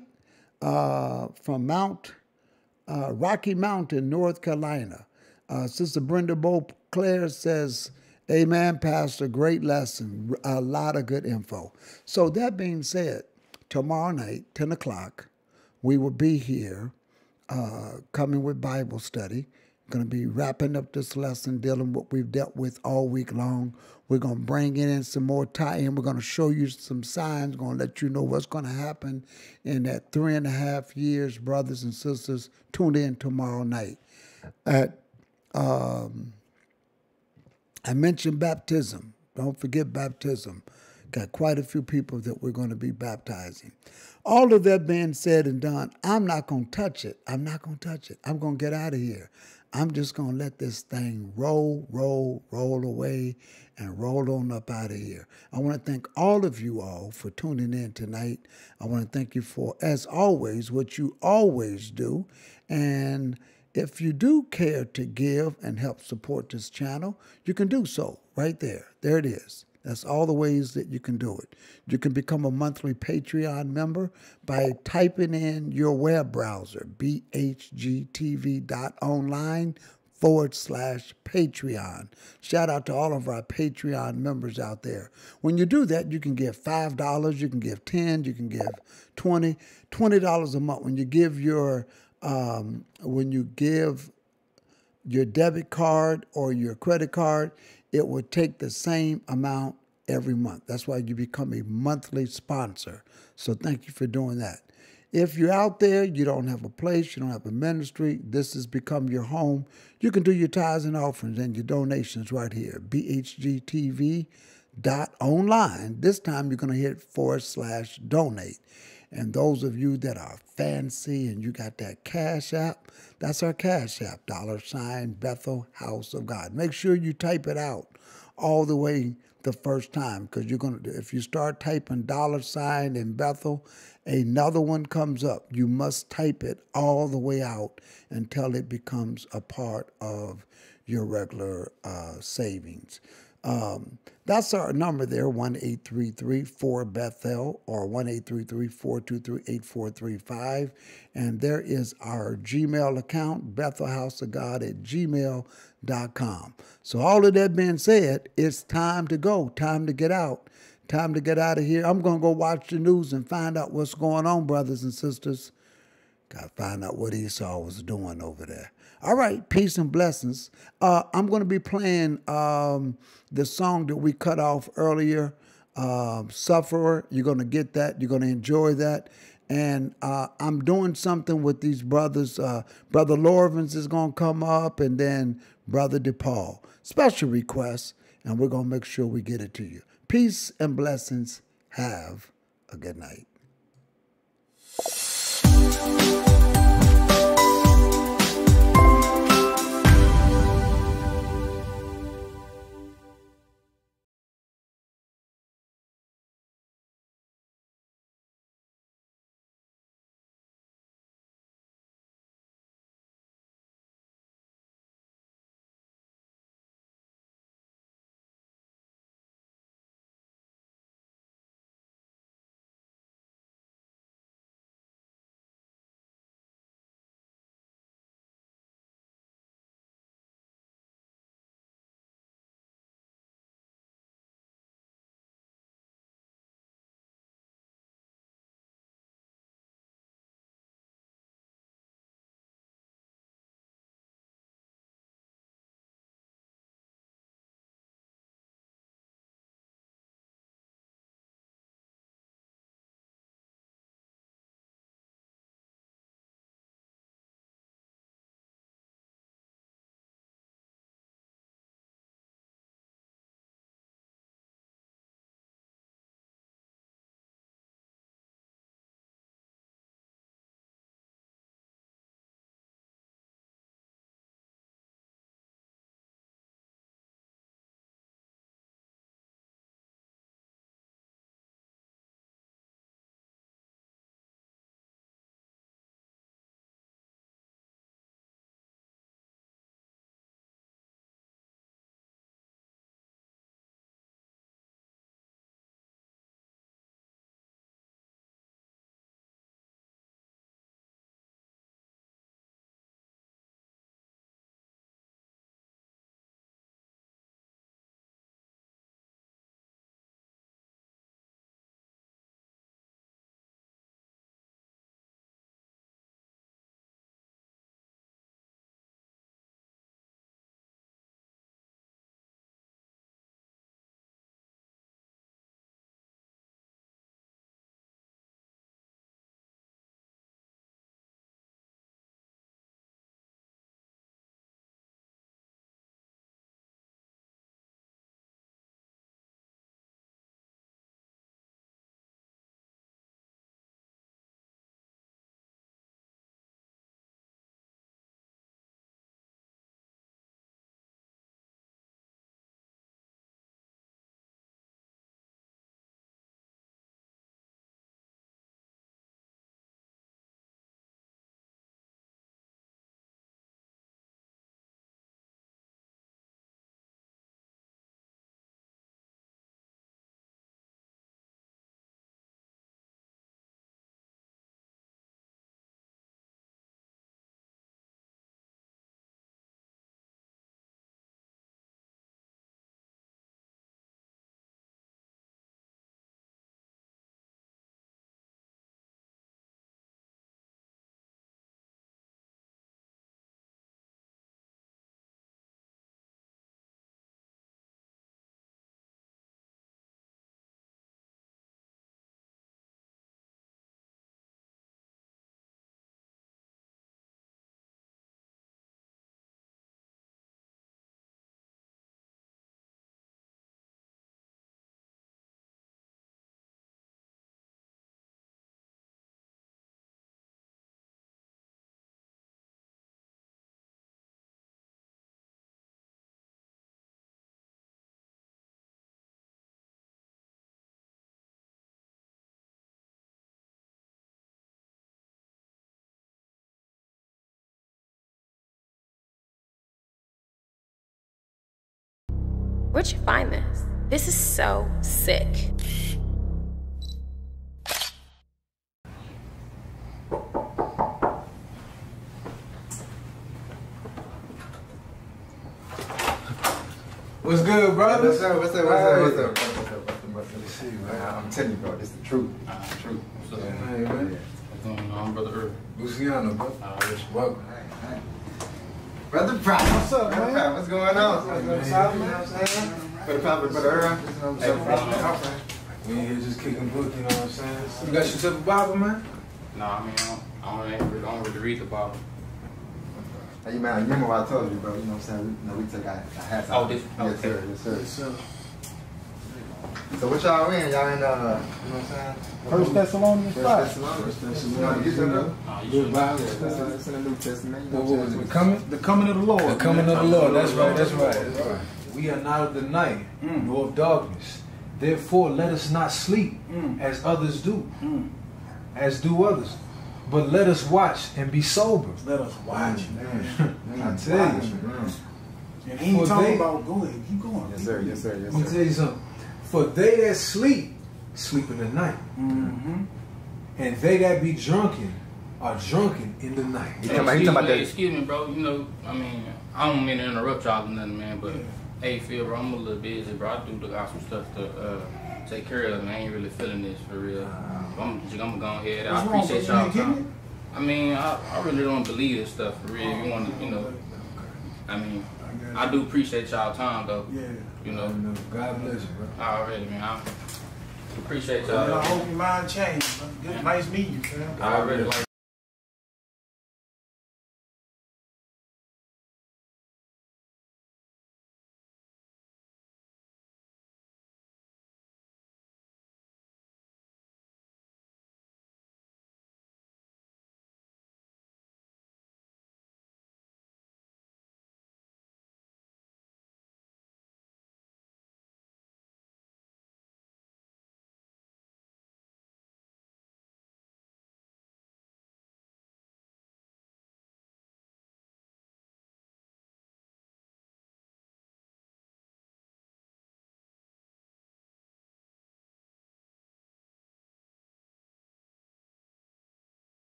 uh, from Mount uh, Rocky Mountain, North Carolina. Uh, Sister Brenda Beauclair says, amen, Pastor, great lesson, a lot of good info. So that being said, tomorrow night, ten o'clock, we will be here uh, coming with Bible study. Going to be wrapping up this lesson, dealing with what we've dealt with all week long. We're going to bring in some more tie-in. We're going to show you some signs, going to let you know what's going to happen in that three and a half years, brothers and sisters. Tune in tomorrow night. At um, I mentioned baptism. Don't forget baptism. Got quite a few people that we're going to be baptizing. All of that being said and done, I'm not going to touch it. I'm not going to touch it. I'm going to get out of here. I'm just going to let this thing roll, roll, roll away and roll on up out of here. I want to thank all of you all for tuning in tonight. I want to thank you for, as always, what you always do. And if you do care to give and help support this channel, you can do so right there. There it is. That's all the ways that you can do it. You can become a monthly Patreon member by typing in your web browser, B H G T V dot online forward slash Patreon. Shout out to all of our Patreon members out there. When you do that, you can give five dollars, you can give ten dollars, you can give twenty dollars, twenty dollars a month. When you give your, um, when you give your debit card or your credit card, it will take the same amount every month. That's why you become a monthly sponsor. So thank you for doing that. If you're out there, you don't have a place, you don't have a ministry, this has become your home, you can do your tithes and offerings and your donations right here, B H G T V dot online. This time you're going to hit forward slash donate. And those of you that are fancy and you got that Cash App, that's our Cash App, dollar sign Bethel House of God. Make sure you type it out all the way the first time, because you're going to, if you start typing dollar sign in Bethel, another one comes up. You must type it all the way out until it becomes a part of your regular uh, savings. Um, that's our number there, one eight three three four Bethel or one eight three three four two three eight four three five. And there is our Gmail account, bethelhouseofgod at gmail dot com. So all of that being said, it's time to go, time to get out, time to get out of here. I'm going to go watch the news and find out what's going on, brothers and sisters. Got to find out what Esau was doing over there. All right, peace and blessings. Uh, I'm going to be playing um, the song that we cut off earlier, uh, Sufferer. You're going to get that. You're going to enjoy that. And uh, I'm doing something with these brothers. Uh, Brother Lorvins is going to come up, and then Brother DePaul. Special request, and we're going to make sure we get it to you. Peace and blessings. Have a good night. Where'd you find this? This is so sick. What's good, brother? What's up? What's up? What's up? What's up? What's up? What's up? What's up? Let's see, man. I'm telling you, bro, this is the truth. This is the truth. What's up, man? man? What's going on, brother Earl? Luciano, bro. Uh, welcome. Hey, hey. Brother Prop. What's up, man? Prop, what's going on? What's going on, man? You know what I'm saying? Brother Prop, brother Earl. What's up, brother? We in here just kicking book, you know what I'm saying? You got yourself a Bible, man? Nah, I mean, I don't, I don't, really, I don't really read the Bible. Hey, man, you remember what I told you, bro? You know what I'm saying? We, you know, we took our, our hats off. Oh, this? Yes, okay. sir. Yes, sir. Yes, sir. So what y'all in? Y'all in, uh, you know what I'm saying? First Thessalonians First five. Thessalonians. First Thessalonians. You know, Good Bible. it's in the New Testament. You know What, what what I'm was saying? it? The coming? The coming of the Lord. The coming of the Lord. That's right. That's right. That's right. We are not of the night, mm. nor of darkness. Therefore, let us not sleep mm. as others do, mm. as do others. But let us watch and be sober. Let us watch, mm. man. I tell you. Man. And he ain't talking about, go ahead, keep going. Yes, sir. Yes, sir. Yes, sir. Let me tell you something. For they that sleep, sleep in the night. Mm-hmm. And they that be drunken, are drunken in the night. Hey, excuse, me, hey, excuse me, bro. You know, I mean, I don't mean to interrupt y'all or nothing, man, but yeah. Hey, Phil, bro, I'm a little busy, bro. I do got some stuff to uh, take care of, man. I ain't really feeling this for real. I'm, I'm gonna go ahead. I appreciate y'all time. I mean, I, I really don't believe this stuff for real. If you want to, you know, I mean, I do appreciate y'all time, though. Yeah. You know. God bless you, bro. Already, man. I appreciate y'all. Well, I hope your mind changed. Good, yeah. Nice meeting you, fam. I already like.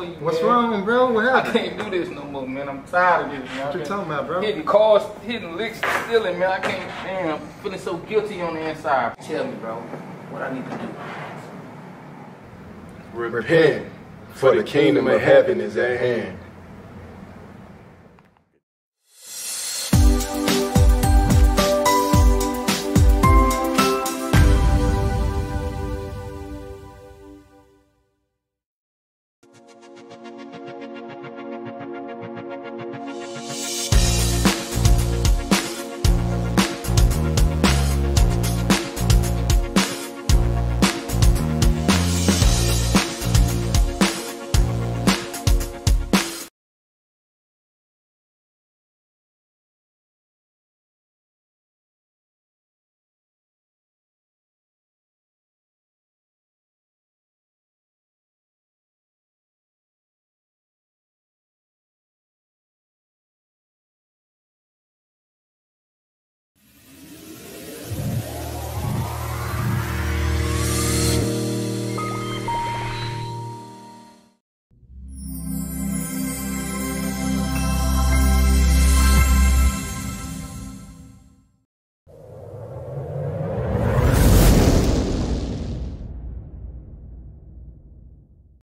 for you, What's man. wrong, bro? What happened? I can't do this no more, man. I'm tired of this, man. What you talking about, bro? Hitting cars, hitting licks, stealing, man. I can't, man. I'm feeling so guilty on the inside. Tell me, bro, what I need to do. Repent, for the kingdom of heaven is at hand.